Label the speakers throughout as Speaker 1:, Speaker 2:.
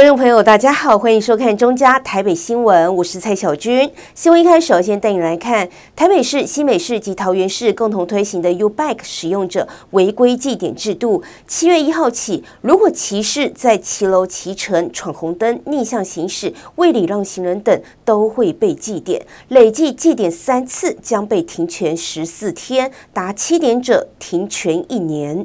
Speaker 1: 众朋友，大家好，欢迎收看中嘉台北新闻，我是蔡小军。新闻一开始，首先带你来看台北市、新北市及桃园市共同推行的 U-Bike 使用者违规记点制度。7月1号起，如果骑士在骑楼骑乘、闯红灯、逆向行驶、未礼让行人等，都会被记点。累计记点3次，将被停权14天，达7点者停权1年。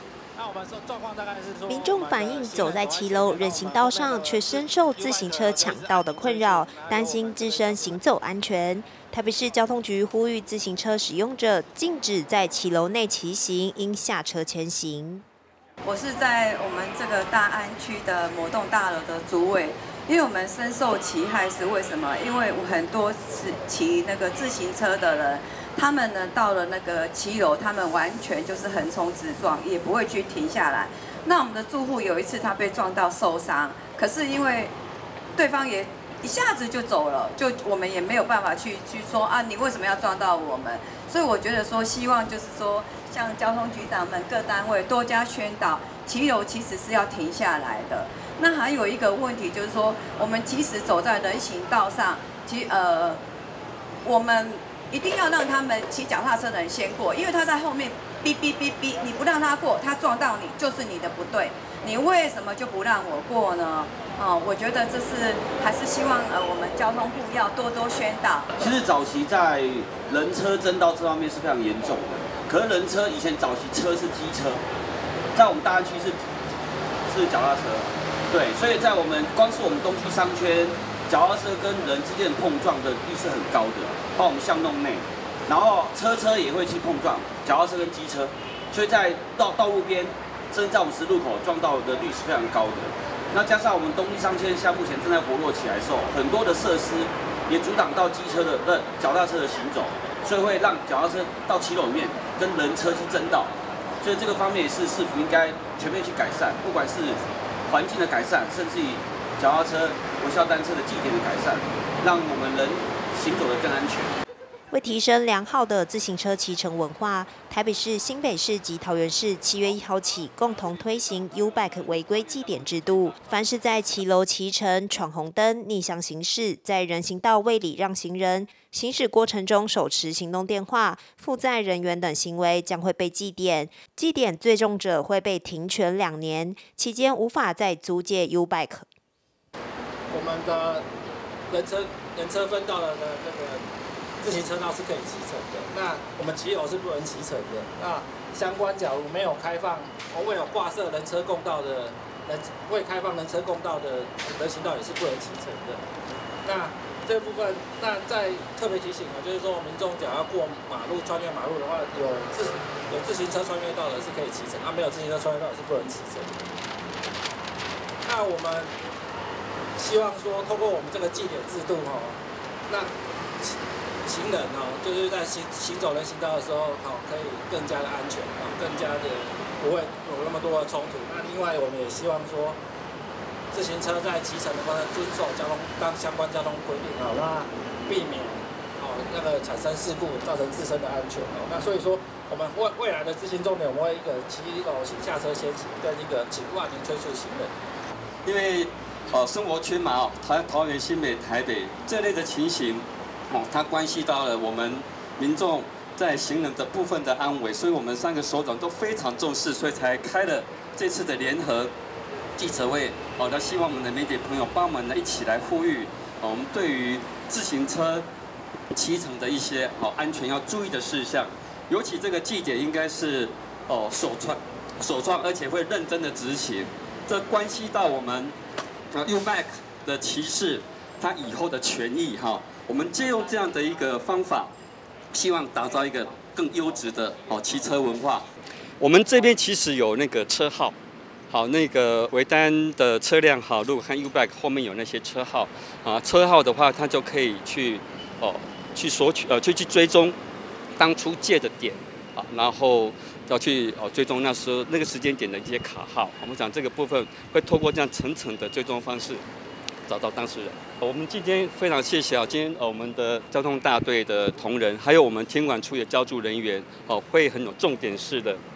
Speaker 2: 民众反映，走在骑楼人行道上，却深受自行车抢道的困扰，担心自身行走安全。台北市交通局呼吁自行车使用者禁止在骑楼内骑行，应下车前行。
Speaker 3: 我是在我们这个大安区的魔洞大楼的主委，因为我们深受其害是为什么？因为很多骑那个自行车的人，他们呢到了那个骑楼，他们完全就是横冲直撞，也不会去停下来。那我们的住户有一次他被撞到受伤，可是因为对方也一下子就走了，就我们也没有办法去说啊，你为什么要撞到我们？所以我觉得说，希望就是说，像交通局长们各单位多加宣导，骑楼其实是要停下来的。那还有一个问题就是说，我们即使走在人行道上，我们一定要让他们骑脚踏车的人先过，因为他在后面哔哔哔哔，你不让他过，他撞到你就是你的不对，你为什么就不让我过呢？我觉得这是还是希望我们交通部要多多宣导。
Speaker 4: 其实早期在人车争道这方面是非常严重的，可是人车以前早期车是机车，在我们大安区是脚踏车，对，所以在我们光是我们东区商圈，脚踏车跟人之间的碰撞的率是很高的，包括我们巷弄内。然后车也会去碰撞，脚踏车跟机车，所以在道路边，甚至在我们十字路口撞到的率是非常高的。那加上我们东区商圈像目前正在活络起来的时候，很多的设施也阻挡到机车的脚踏车的行走，所以会让脚踏车到骑楼里面跟人车去争道。所以这个方面也是市府应该全面去改善，不管是环境的改善，甚至于脚踏车、微笑单车的记点的改善，让我们人行走得更安全。
Speaker 2: 为提升良好的自行车骑乘文化，台北市、新北市及桃园市7月1号起共同推行 U-Bike 违规记点制度。凡是在骑楼骑乘、闯红灯、逆向行驶、在人行道未礼让行人、行驶过程中手持行动电话、负载人员等行为，将会被记点。记点最重者会被停权2年，期间无法再租借 U-Bike。
Speaker 5: 我们的人车分道的那个自行车道是可以骑乘的，那我们骑楼是不能骑乘的。那相关假如没有开放，未有挂设人车共道的未开放人车共道的人行道也是不能骑乘的。那这部分，那再特别提醒就是说民众假如要过马路、穿越马路的话，有自行车穿越道的是可以骑乘，没有自行车穿越道是不能骑乘的。那我们希望说，透过我们这个记点制度那行人就是在行走人行道的时候，可以更加的安全，更加的不会有那么多的冲突。那另外，我们也希望说，自行车在骑乘的话，遵守相关交通规定，那避免那个产生事故，造成自身的安全。那所以说，我们未来的执行重点，我们会一个骑楼请下车先行，跟一个请万停催促行人。
Speaker 6: 因为生活圈嘛，桃园、新北、台北这类的情形。它关系到了我们民众在行人的部分的安危，所以我们3个首长都非常重视，所以才开了这次的联合记者会。那希望我们的媒体朋友帮忙呢一起来呼吁，我们对于自行车骑乘的一些安全要注意的事项，尤其这个记点应该是首创，而且会认真的执行，这关系到我们U-Bike 的骑士他以后的权益我们借用这样的一个方法，希望打造一个更优质的骑车文化。我们这边其实有那个车号，那个维单的车辆如果看 U-Bike 后面有那些车号车号的话，它就可以去索取去追踪当初借的点然后要去追踪那时候那个时间点的一些卡号。我们讲这个部分会透过这样层层的追踪方式，找到当事人。我们今天非常谢谢今天我们的交通大队的同仁，还有我们天管处的交助人员会很有重点式的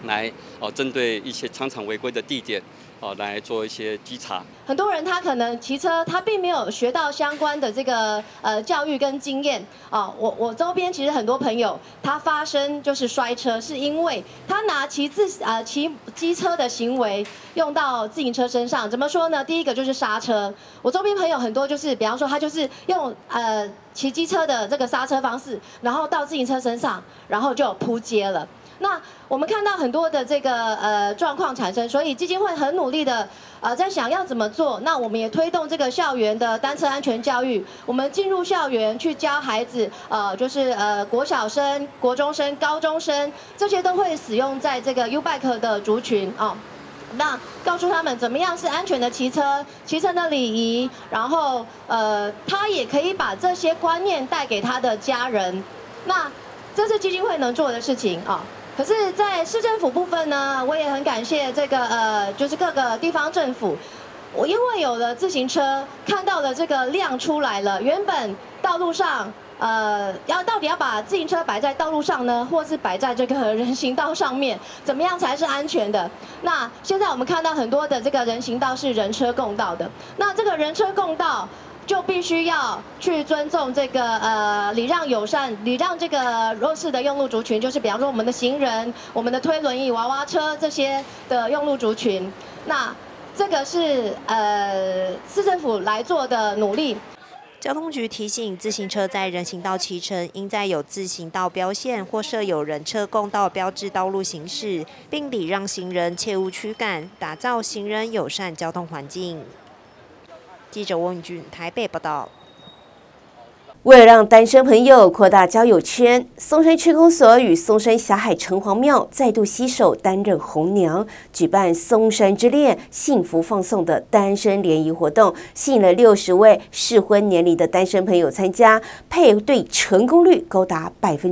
Speaker 6: 来针对一些常常违规的地点来做一些稽查。
Speaker 7: 很多人他可能骑车，他并没有学到相关的这个教育跟经验啊。我周边其实很多朋友他发生就是摔车，是因为他拿骑机车的行为用到自行车身上。怎么说呢？第一个就是刹车。我周边朋友很多就是，比方说他就是用骑机车的这个刹车方式，然后到自行车身上，然后就扑街了。那我们看到很多的这个状况产生，所以基金会很努力的在想要怎么做。那我们也推动这个校园的单车安全教育，我们进入校园去教孩子，就是国小生、国中生、高中生，这些都会使用在这个 U-Bike 的族群啊。那告诉他们怎么样是安全的骑车，骑乘的礼仪，然后他也可以把这些观念带给他的家人。那这是基金会能做的事情啊。可是，在市政府部分呢，我也很感谢这个就是各个地方政府，我因为有了自行车，看到了这个量出来了。原本道路上，到底要把自行车摆在道路上呢，或是摆在这个人行道上面，怎么样才是安全的？那现在我们看到很多的这个人行道是人车共道的，那这个人车共道就必须要去尊重这个礼让友善，礼让这个弱势的用路族群，就是比方说我们的行人、我们的推轮椅、娃娃车这些的用路族群。那这个是市政府来做的努力。
Speaker 2: 交通局提醒，自行车在人行道骑乘，应在有自行道标线或设有人车共道标志道路行驶，并礼让行人，切勿驱赶，打造行人友善交通环境。记者翁宇俊台北报道。
Speaker 1: 为了让单身朋友扩大交友圈，松山区公所与松山霞海城隍庙再度携手担任红娘，举办松山之恋幸福放送的单身联谊活动，吸引了60位适婚年龄的单身朋友参加，配对成功率高达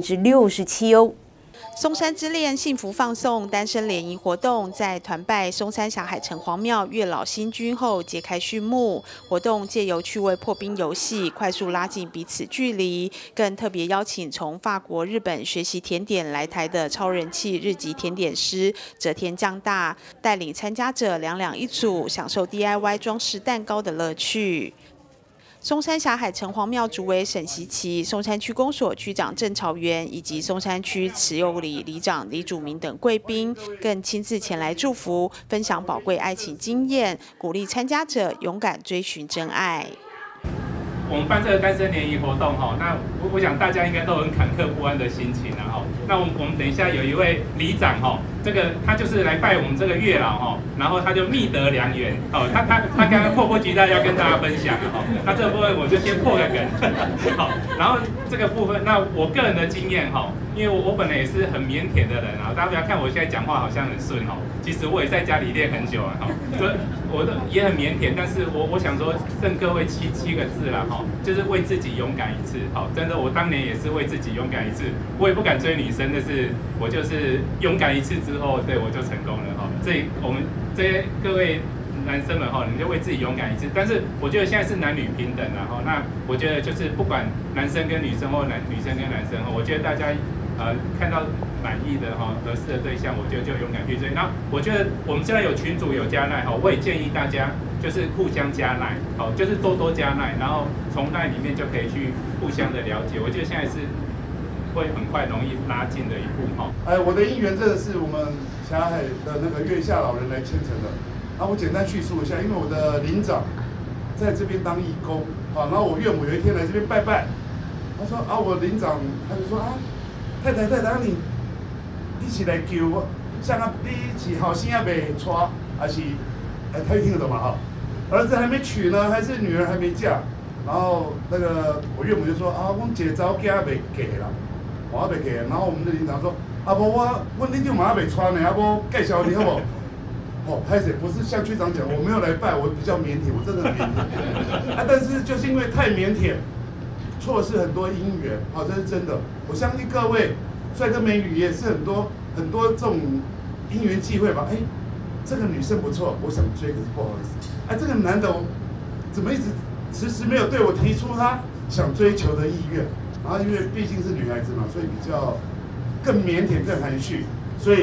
Speaker 1: 67%哦。
Speaker 8: 松山之恋幸福放送单身联谊活动在团拜松山霞海城隍庙月老星君后揭开序幕。活动借由趣味破冰游戏，快速拉近彼此距离，更特别邀请从法国、日本学习甜点来台的超人气日籍甜点师泽田将大，带领参加者2两1组，享受 DIY 装饰蛋糕的乐趣。松山霞海城隍庙主委沈习琪、松山区公所区长郑朝元以及松山区慈幼里里长李祖明等贵宾，更亲自前来祝福，分享宝贵爱情经验，鼓励参加者勇敢追寻真爱。
Speaker 9: 我们办这个单身联谊活动哈，那我想大家应该都很坎坷不安的心情啊哈。那我们等一下有一位里长哈，这个他就是来拜我们这个月老哈，然后他就觅得良缘哦，他刚刚迫不及待要跟大家分享哈。那这个部分我就先破个梗，好，然后这个部分那我个人的经验哈，因为我本来也是很腼腆的人啊，大家不要看我现在讲话好像很顺哈，其实我也在家里练很久了哈，我也很腼腆，但是我想说赠各位七个字啦哈。就是为自己勇敢一次，好，真的，我当年也是为自己勇敢一次，我也不敢追女生，但是我就是勇敢一次之后，对我就成功了哈。所以我们这些各位男生们哈，你就为自己勇敢一次。但是我觉得现在是男女平等了哈，那我觉得就是不管男生跟女生或女生跟男生哈，我觉得大家看到满意的哈合适的对象，我觉得就勇敢去追。那我觉得我们现在有群组有加赖哈，我也建议大家就是互相加赖，好，就是多加赖，然后从赖里面就可以去互相的了解。我觉得现在是会很快容易拉近的一步哈。
Speaker 10: 我的姻缘真的是我们霞海的那个月下老人来牵成的。然后我简单叙述一下，因为我的领长在这边当义工，好，然后我岳母有一天来这边拜拜，他说我领长他就说太太，你是来救我，像你是后生还没娶，还是他听得懂嘛哈？儿子还没娶呢，还是女儿还没嫁？然后那个我岳母就说我一个查某囝还没嫁啦，我还没嫁。然后我们的领导说无我领长嘛还没娶呢，无介绍你好不好？拍谁不是像区长讲，我没有来拜，我比较腼腆，我真的很腼腆但是就是因为太腼腆，错失很多姻缘，好，这是真的。我相信各位帅哥美女也是很多这种因缘际会吧。这个女生不错，我想追，可是不好意思。这个男的怎么一直迟迟没有对我提出他想追求的意愿？然后因为毕竟是女孩子嘛，所以比较更腼腆、更含蓄，所以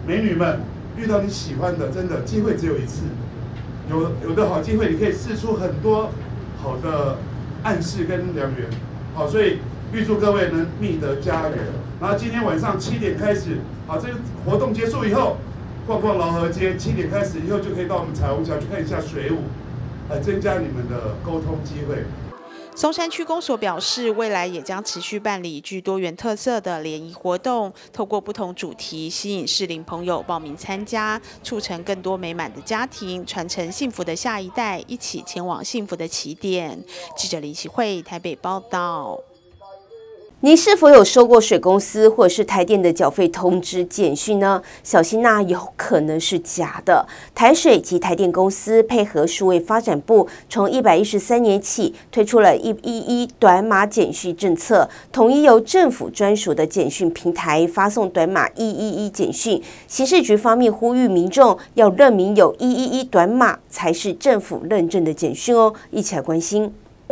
Speaker 10: 美女们，遇到你喜欢的，真的机会只有一次。有的好机会，你可以试出很多好的暗示跟良缘。好，所以预祝各位能觅得佳缘。然后今天晚上7点开始，好，这个活动结束以后，逛逛劳合街，7点开始以后就可以到我们彩虹桥去看一下水舞，来增加你们的沟通机会。
Speaker 8: 松山区公所表示，未来也将持续办理具多元特色的联谊活动，透过不同主题吸引适龄朋友报名参加，促成更多美满的家庭，传承幸福的下一代，一起前往幸福的起点。记者林启慧台北报道。
Speaker 1: 您是否有收过水公司或者是台电的缴费通知简讯呢？小心那有可能是假的。台水及台电公司配合数位发展部，从113年起推出了111短码简讯政策，统一由政府专属的简讯平台发送短码111简讯。刑事局方面呼吁民众要认明有111短码才是政府认证的简讯哦。一起来关心。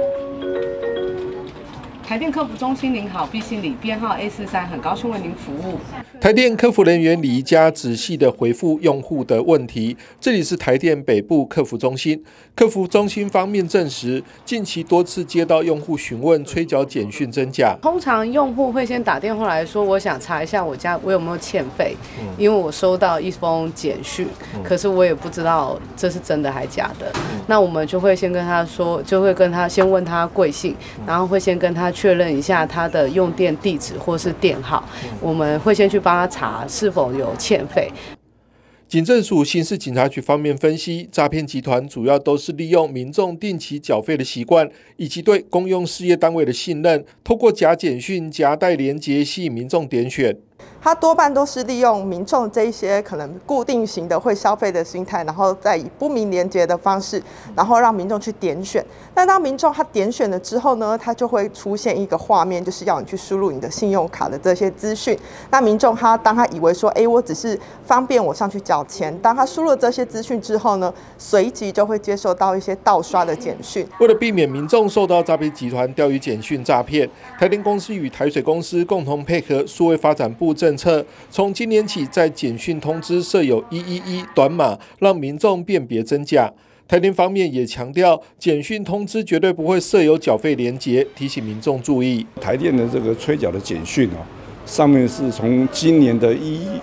Speaker 11: 台电客服中心您好，毕姓李，编号 A43，很高兴为您服务。
Speaker 12: 台电客服人员李佳仔细地回复用户的问题。这里是台电北部客服中心。客服中心方面证实，近期多次接到用户询问催缴简讯真假。
Speaker 11: 通常用户会先打电话来说，我想查一下我有没有欠费，因为我收到一封简讯，可是我也不知道这是真的还假的。那我们就会先跟他说，就会跟他先问他贵姓，然后会先跟他确认一下他的用电地址或是电号，我们会先去帮他查是否有欠费。
Speaker 12: 警政署刑事警察局方面分析，诈骗集团主要都是利用民众定期缴费的习惯，以及对公用事业单位的信任，透过假简讯、夹带连结吸引民众点选。
Speaker 13: 它多半都是利用民众这一些可能固定型的会消费的心态，然后再以不明连结的方式，然后让民众去点选。那当民众他点选了之后呢，他就会出现一个画面，就是要你去输入你的信用卡的这些资讯。那民众当他以为说，我只是方便我上去缴钱，当他输入了这些资讯之后呢，随即就会接收到一些盗刷的简讯。
Speaker 12: 为了避免民众受到诈骗集团钓鱼简讯诈骗，台电公司与台水公司共同配合数位发展部政策，从今年起在简讯通知设有111短码，让民众辨别真假。台电方面也强调，简讯通知绝对不会设有缴费连结，提醒民众注意。
Speaker 14: 台电的这个催缴的简讯上面是从今年的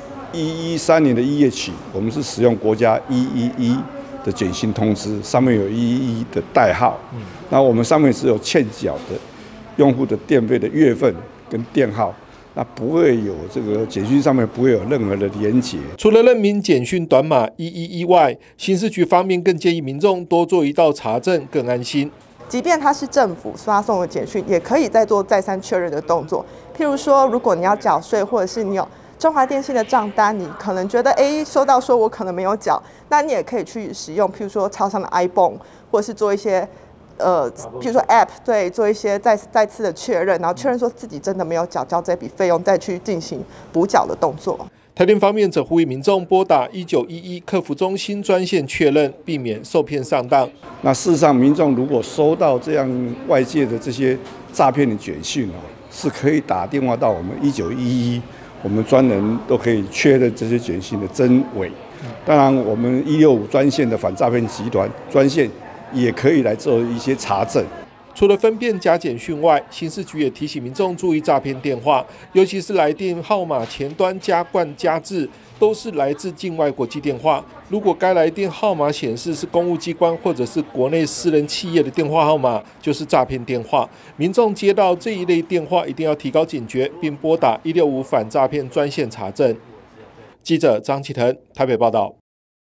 Speaker 14: 113年的1月起，我们是使用国家111的简讯通知，上面有111的代号。那我们上面是有欠缴的用户的电费的月份跟电号。那不会有这个简讯上面不会有任何的连结。
Speaker 12: 除了认明简讯短码111外，刑事局方面更建议民众多做一道查证，更安心。
Speaker 13: 即便它是政府发送的简讯，也可以再做再三确认的动作。譬如说，如果你要缴税，或者是你有中华电信的账单，你可能觉得收到说我可能没有缴，那你也可以去使用，譬如说超商的 iPhone， 或者是做一些。譬如说 App 对做一些再次的确认，然后确认说自己真的没有缴交这笔费用，再去进行补缴的动作。
Speaker 12: 台电方面则呼吁民众拨打1911客服中心专线确认，避免受骗上当。
Speaker 14: 那事实上，民众如果收到这样外界的这些诈骗的简讯是可以打电话到我们1911，我们专人都可以确认这些简讯的真伪。当然，我们165专线的反诈骗集团专线。也可以来做一些查证。
Speaker 12: 除了分辨假简讯外，刑事局也提醒民众注意诈骗电话，尤其是来电号码前端加冠加字都是来自境外国际电话。如果该来电号码显示是公务机关或者是国内私人企业的电话号码，就是诈骗电话。民众接到这一类电话，一定要提高警觉，并拨打165反诈骗专线查证。记者张启腾台北报道。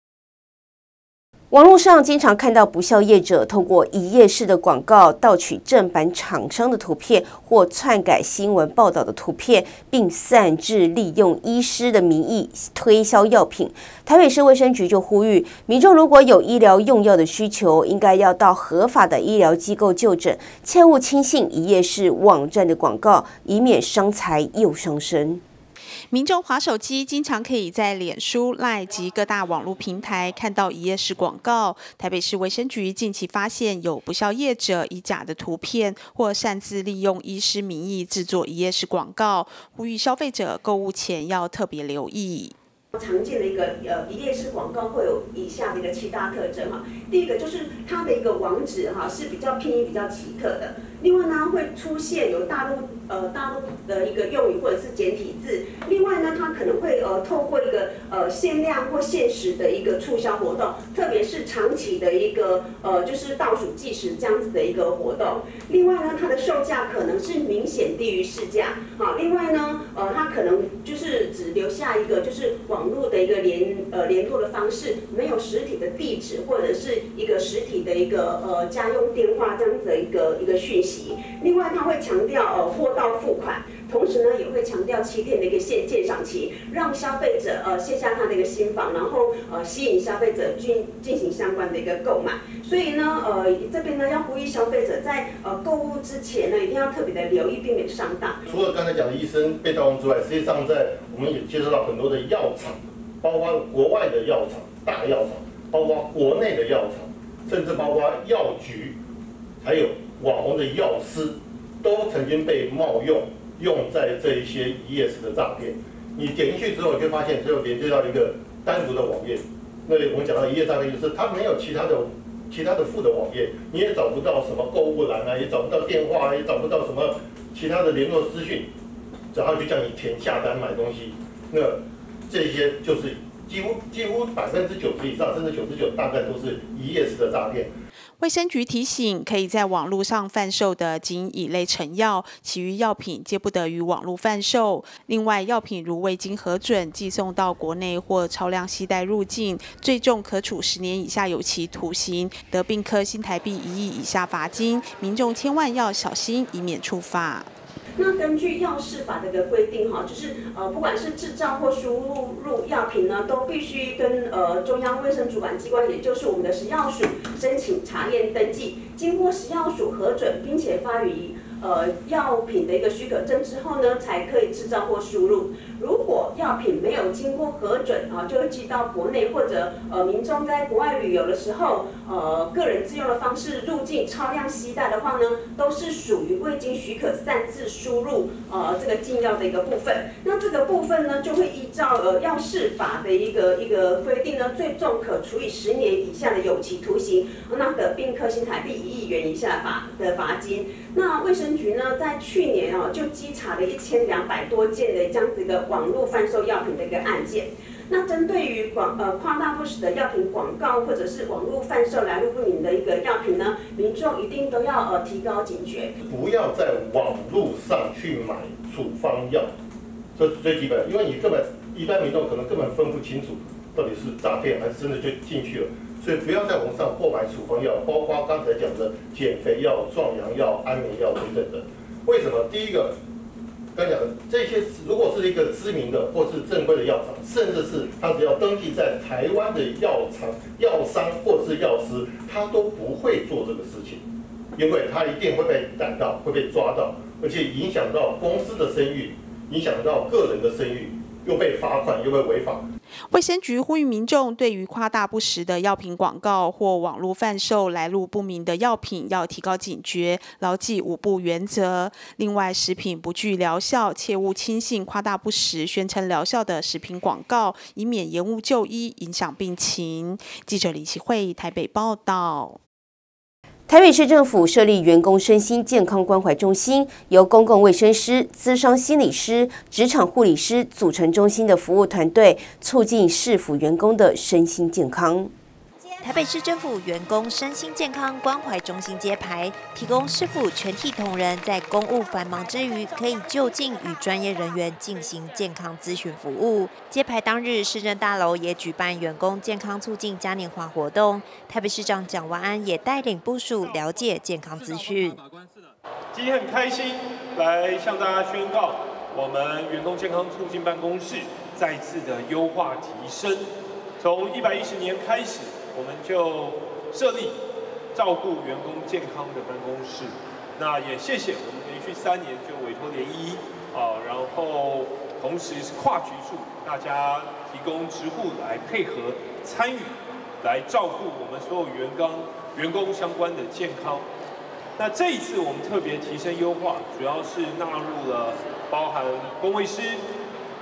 Speaker 1: 网络上经常看到不肖业者透过一页式的广告盗取正版厂商的图片或篡改新闻报道的图片，并擅自利用医师的名义推销药品。台北市卫生局就呼吁民众，如果有医疗用药的需求，应该要到合法的医疗机构就诊，切勿轻信一页式网站的广告，以免伤财又伤身。
Speaker 8: 民众滑手机，经常可以在脸书、LINE 及各大网络平台看到一页式广告。台北市卫生局近期发现有不肖业者以假的图片或擅自利用医师名义制作一页式广告，呼吁消费者购物前要特别留意。
Speaker 15: 常见的一个一页式广告会有以下的一个7大特征哈。第一个就是它的一个网址哈是比较拼音比较奇特的，另外呢会出现有大陆的一个用语或者是简体字，另外呢它可能会透过一个限量或限时的一个促销活动，特别是长期的一个就是倒数计时这样子的一个活动。另外呢它的售价可能是明显低于市价啊。另外呢它可能就是只留下一个就是网络的一个联络的方式，没有实体的地址或者是一个实体的一个家用电话这样子的一个讯息。另外它会强调货到付款，同时呢也会强调7天的一个鉴赏期，让消费者卸下他的一个心防，然后吸引消费者进行相关的一个购买。所以呢这边呢要呼吁消费者在购物之前呢一定要特别的留意，避免上当。
Speaker 16: 除了刚才讲的医生被盗用之外，实际上在我们也接触到很多的药厂，包括国外的药厂、大药厂，包括国内的药厂，甚至包括药局，还有网红的药师，都曾经被冒用在这一些一页式的诈骗。你点进去之后，就发现只有连接到一个单独的网页。那我们讲到一页诈骗，就是它没有其他的附的网页，你也找不到什么购物栏啊，也找不到电话，也找不到什么其他的联络资讯，然后就叫你填下单买东西。那这些就是几乎90%以上，甚至99%大概都是一页式的诈骗。
Speaker 8: 卫生局提醒，可以在网络上贩售的仅乙类成药，其余药品皆不得于网络贩售。另外，药品如未经核准寄送到国内或超量携带入境，最重可处10年以下有期徒刑，得并科新台币1亿以下罚金。民众千万要小心，以免触法。
Speaker 15: 那根据药事法的一个规定哈，就是不管是制造或输入药品呢，都必须跟中央卫生主管机关，也就是我们的食药署申请查验登记，经过食药署核准，并且发予药品的一个许可证之后呢，才可以制造或输入。如果药品没有经过核准啊，就会寄到国内，或者民众在国外旅游的时候，个人自用的方式入境超量携带的话呢，都是属于未经许可擅自输入这个禁药的一个部分。那这个部分呢，就会依照药事法的一个规定呢，最重可处以10年以下的有期徒刑，那得并科新台币1亿元以下的罚金。那卫生局呢，在去年就稽查了1200多件的这样子一个网络贩售药品的一个案件。那针对于夸大不实的药品广告或者是网络贩售来路不明的一个药品呢，民众一定都要提高警觉，
Speaker 16: 不要在网络上去买处方药，这是最基本的，因为你一般民众可能根本分不清楚到底是诈骗还是真的就进去了。所以不要在网上购买处方药，包括刚才讲的减肥药、壮阳药、安眠药等等的。为什么？第一个，刚讲的这些，如果是一个知名的或是正规的药厂，甚至是他只要登记在台湾的药厂、药商或是药师，他都不会做这个事情，因为他一定会被逮到、会被抓到，而且影响到公司的声誉，影响到个人的声誉，又被罚款，又被违法。
Speaker 8: 卫生局呼吁民众对于夸大不实的药品广告或网络贩售来路不明的药品要提高警觉，牢记5不原则。另外，食品不具疗效，切勿轻信夸大不实、宣称疗效的食品广告，以免延误就医，影响病情。记者李启慧台北报道。
Speaker 1: 台北市政府设立员工身心健康关怀中心，由公共卫生师、咨商心理师、职场护理师组成中心的服务团队，促进市府员工的身心健康。
Speaker 2: 台北市政府员工身心健康关怀中心揭牌，提供市府全体同仁在公务繁忙之余，可以就近与专业人员进行健康咨询服务。揭牌当日，市政大楼也举办员工健康促进嘉年华活动，台北市长蒋万安也带领部属了解健康资讯。
Speaker 17: 今天很开心来向大家宣告，我们员工健康促进办公室再次的优化提升，从110年开始。我们就设立照顾员工健康的办公室，那也谢谢我们连续3年就委托联谊然后同时是跨局处，大家提供职护来配合参与，来照顾我们所有员工相关的健康。那这一次我们特别提升优化，主要是纳入了包含公卫师、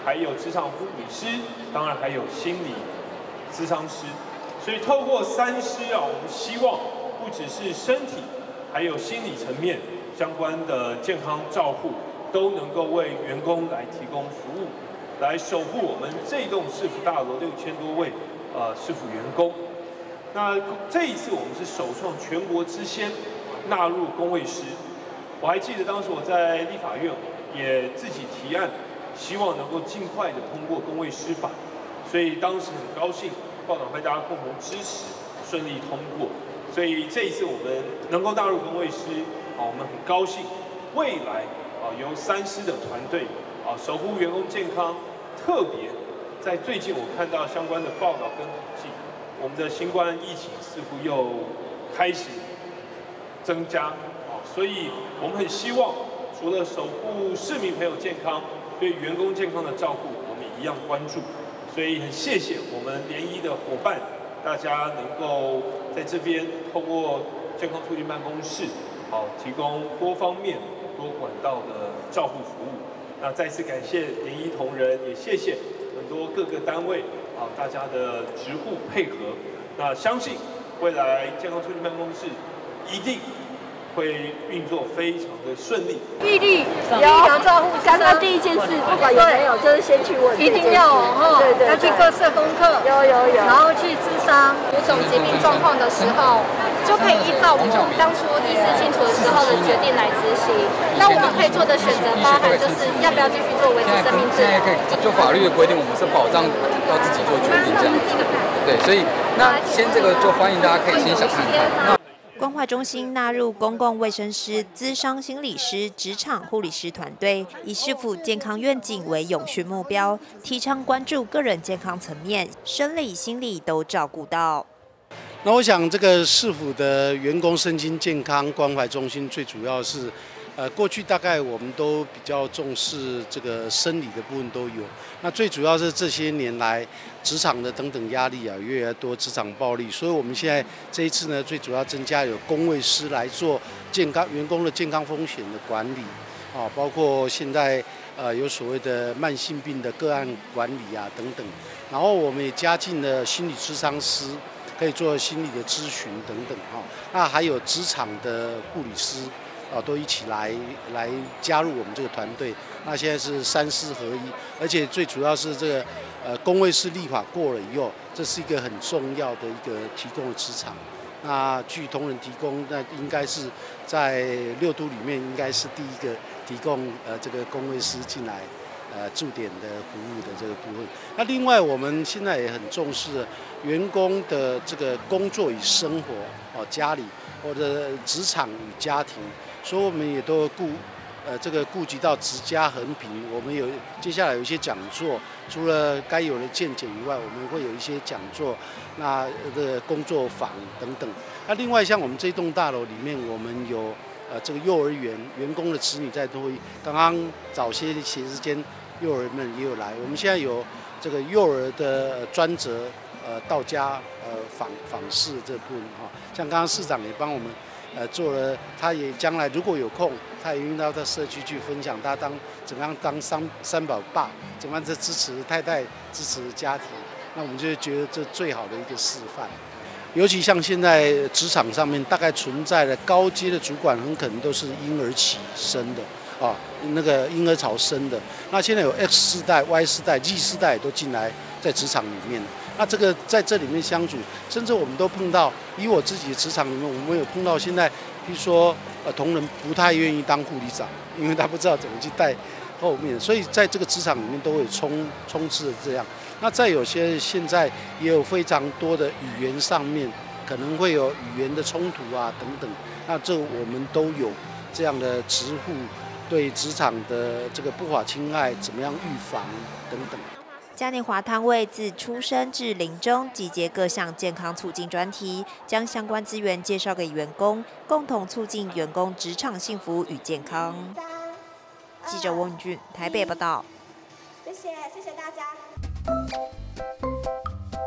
Speaker 17: 还有职场护理师，当然还有心理咨商师。所以透过3师啊，我们希望不只是身体，还有心理层面相关的健康照护，都能够为员工来提供服务，来守护我们这栋市府大楼6000多位市府员工。那这一次我们是首创全国之先纳入公卫师。我还记得当时我在立法院也自己提案，希望能够尽快的通过公卫师法，所以当时很高兴，报党会大家共同支持，顺利通过。所以这一次我们能够纳入公卫师，我们很高兴。未来由3师的团队守护员工健康，特别在最近我看到相关的报道跟统计，我们的新冠疫情似乎又开始增加，所以我们很希望除了守护市民朋友健康，对员工健康的照顾，我们一样关注。所以很谢谢我们联谊的伙伴，大家能够在这边透过健康促进办公室，提供多方面、多管道的照护服务。那再次感谢联谊同仁，也谢谢很多各个单位大家的执护配合。那相信未来健康促进办公室一定会运作非常的顺利。
Speaker 18: 毅力有照护，刚刚第一件事，不管有没有，就是先去问，一定要哦，对，要去各社功课，有，然后去咨商5种疾病状况的时候，就可以依照我们当初意识清楚的时候的决定来执行。那我们可以做的选择包含就是要不要继续做维持生命治疗。
Speaker 19: 就法律的规定，我们是保障要自己做决定这样子。对，所以那先这个就欢迎大家可以先想看看。
Speaker 2: 关怀中心纳入公共卫生师、咨商心理师、职场护理师团队，以市府健康愿景为永续目标，提倡关注个人健康层面，生理、心理都照顾到。
Speaker 20: 那我想，这个市府的员工身心健康关怀中心，最主要是，过去大概我们都比较重视这个生理的部分都有。那最主要是这些年来，职场的等等压力越来越多，职场暴力，所以我们现在这一次呢，最主要增加有公卫师来做员工的健康风险的管理，包括现在有所谓的慢性病的个案管理等等。然后我们也加进了心理咨商师，可以做心理的咨询等等那还有职场的护理师都一起来加入我们这个团队。那现在是3师合一，而且最主要是这个公卫师立法过了以后，这是一个很重要的一个提供的职场。那据同仁提供，那应该是在6都里面应该是第一个提供这个公卫师进来驻点的服务的这个部分。那另外我们现在也很重视员工的这个工作与生活家里或者职场与家庭，所以我们也都顾及到职家衡平。我们接下来有一些讲座，除了该有的见解以外，我们会有一些讲座，那工作坊等等。那另外像我们这栋大楼里面，我们有这个幼儿园员工的子女在都会，刚刚早些时间幼儿们也有来。我们现在有这个幼儿的专责到家访视这部分像刚刚市长也帮我们做了，他也将来如果有空，他也运到社区去分享他怎样当三宝爸，怎么样支持太太、支持家庭。那我们就觉得这最好的一个示范。尤其像现在职场上面，大概存在的高阶的主管，很可能都是婴儿起生的那个婴儿潮生的。那现在有 X 世代、Y 世代、Z 世代也都进来在职场里面。那这个在这里面相处，甚至我们都碰到，以我自己的职场里面，我们有碰到现在，比如说同仁不太愿意当护理长，因为他不知道怎么去带后面，所以在这个职场里面都会充斥这样。那再有些现在也有非常多的语言上面可能会有语言的冲突等等，那这我们都有这样的职护对职场的这个不法侵害怎么样预防等等。
Speaker 2: 嘉年华摊位自出生至临终，集结各项健康促进专题，将相关资源介绍给员工，共同促进员工职场幸福与健康。记者翁俊台北报道。
Speaker 21: 谢谢大家。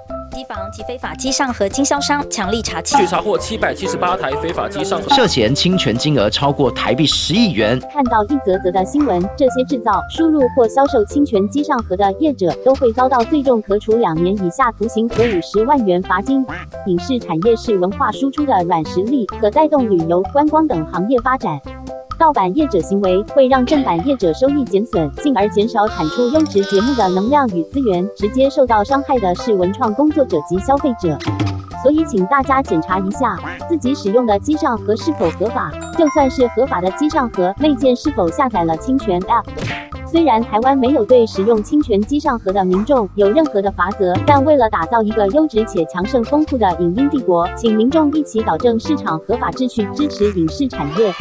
Speaker 21: 房及非法机上盒经销商强力查缉，
Speaker 22: 查获778台非法机上盒，
Speaker 23: 涉嫌侵权金额超过台币10亿元。
Speaker 24: 看到一则则的新闻，这些制造、输入或销售侵权机上盒的业者都会遭到最重可处2年以下徒刑和50万元罚金。影视产业是文化输出的软实力，可带动旅游、观光等行业发展。盗版业者行为会让正版业者收益减损，进而减少产出优质节目的能量与资源，直接受到伤害的是文创工作者及消费者。所以请大家检查一下自己使用的机上盒是否合法，就算是合法的机上盒，内建是否下载了侵权 App。虽然台湾没有对使用侵权机上盒的民众有任何的罚则，但为了打造一个优质且强盛丰富的影音帝国，请民众一起导正市场合法秩序，支持影视产业。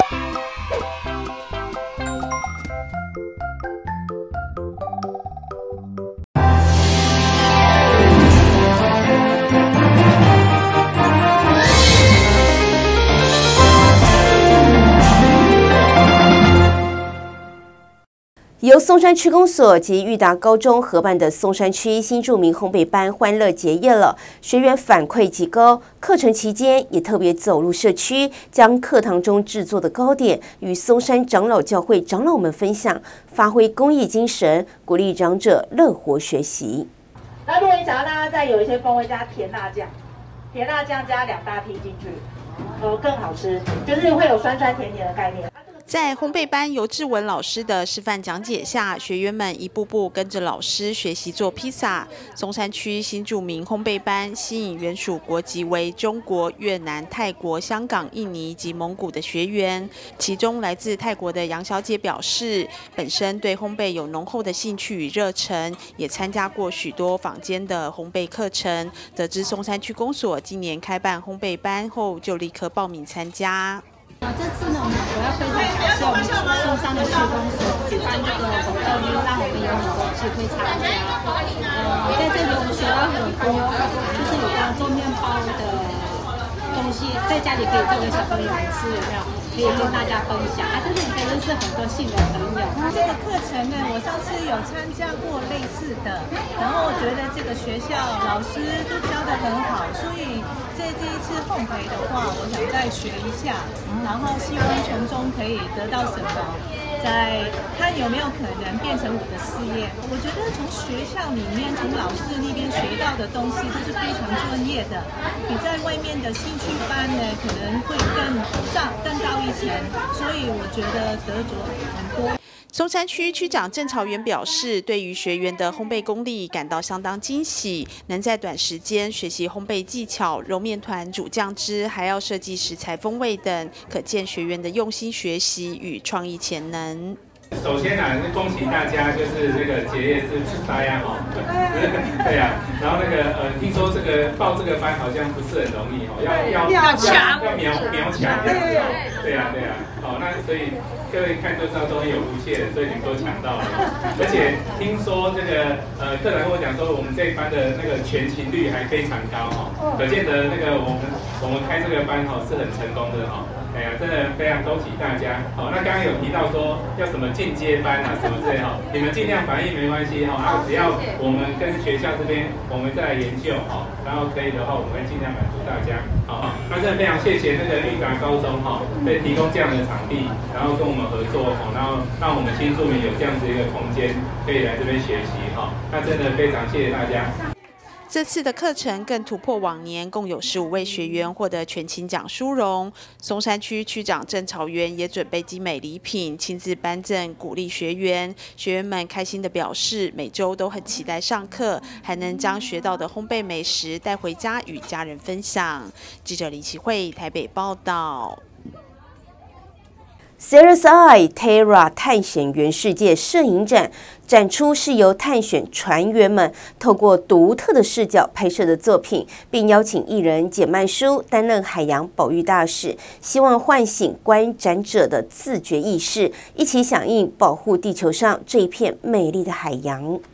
Speaker 1: 由松山区公所及裕达高中合办的松山区新住民烘焙班欢乐结业了，学员反馈极高。课程期间也特别走入社区，将课堂中制作的糕点与松山长老教会长老们分享，发挥公益精神，鼓励长者乐活学习。
Speaker 25: 那如果你想要让它再有一些风味，加甜辣酱，甜辣酱加2大批进去，更好吃，就是会有酸酸甜甜的概念。
Speaker 8: 在烘焙班由志文老师的示范讲解下，学员们一步步跟着老师学习做披萨。松山区新住民烘焙班吸引原属国籍为中国、越南、泰国、香港、印尼及蒙古的学员。其中来自泰国的杨小姐表示，本身对烘焙有浓厚的兴趣与热忱，也参加过许多坊间的烘焙课程。得知松山区公所今年开办烘焙班后，就立刻报名参加。
Speaker 26: 这次呢，我要非常感谢我们松山的区公所举办这个活动，让我们有很多机会参加。在这里我们学到很多，就是有关做面包的东西，在家里可以做给小朋友们吃，有没有？可以跟大家分享。在这里可以认识很多新的朋友。这个课程呢，我上次有参加过类似的，然后我觉得这个学校老师都教得很好，所以在这一次烘焙的话，我想再学一下，然后希望从中可以得到什么，再看有没有可能变成我的事业。我觉得从学校里面，从老师那边学到的东西都是非常专业的，比在外面的兴趣班呢，可能会更高一层，所以我觉得得着很多。
Speaker 8: 松山区区长郑朝元表示，对于学员的烘焙功力感到相当惊喜，能在短时间学习烘焙技巧、揉面团、煮酱汁，还要设计食材风味等，可见学员的用心学习与创意潜能。
Speaker 9: 首先啊，是恭喜大家，就是这个结业是大家哈，对呀。然后听说这个报这个班好像不是很容易哦，要抢，要秒抢，对呀。哦，那所以各位看就知道都很有福气的，所以你们都抢到了。而且听说这个课长跟我讲说，我们这一班的那个全勤率还非常高哈，可见得我们开这个班哈是很成功的哈。哎呀，真的非常恭喜大家！好，那刚刚有提到说要什么进阶班啊，什么之类哈，你们尽量反映没关系哈，只要我们跟学校这边我们再来研究哈，然后可以的话，我们会尽量满足大家。好，那真的非常谢谢那个裕达高中哈，对提供这样的场地，然后跟我们合作哈，然后让我们新住民有这样子一个空间可以来这边学习哈，那真的非常谢谢大家。
Speaker 8: 这次的课程更突破往年，共有15位学员获得全勤奖殊荣。松山区区长郑朝元也准备精美礼品，亲自颁赠鼓励学员。学员们开心地表示，每周都很期待上课，还能将学到的烘焙美食带回家与家人分享。记者李启慧台北报道。
Speaker 1: CSI Terra 探险员世界摄影展展出是由探险船员们透过独特的视角拍摄的作品，并邀请艺人简曼书担任海洋保育大使，希望唤醒观展者的自觉意识，一起响应保护地球上这一片美丽的海洋。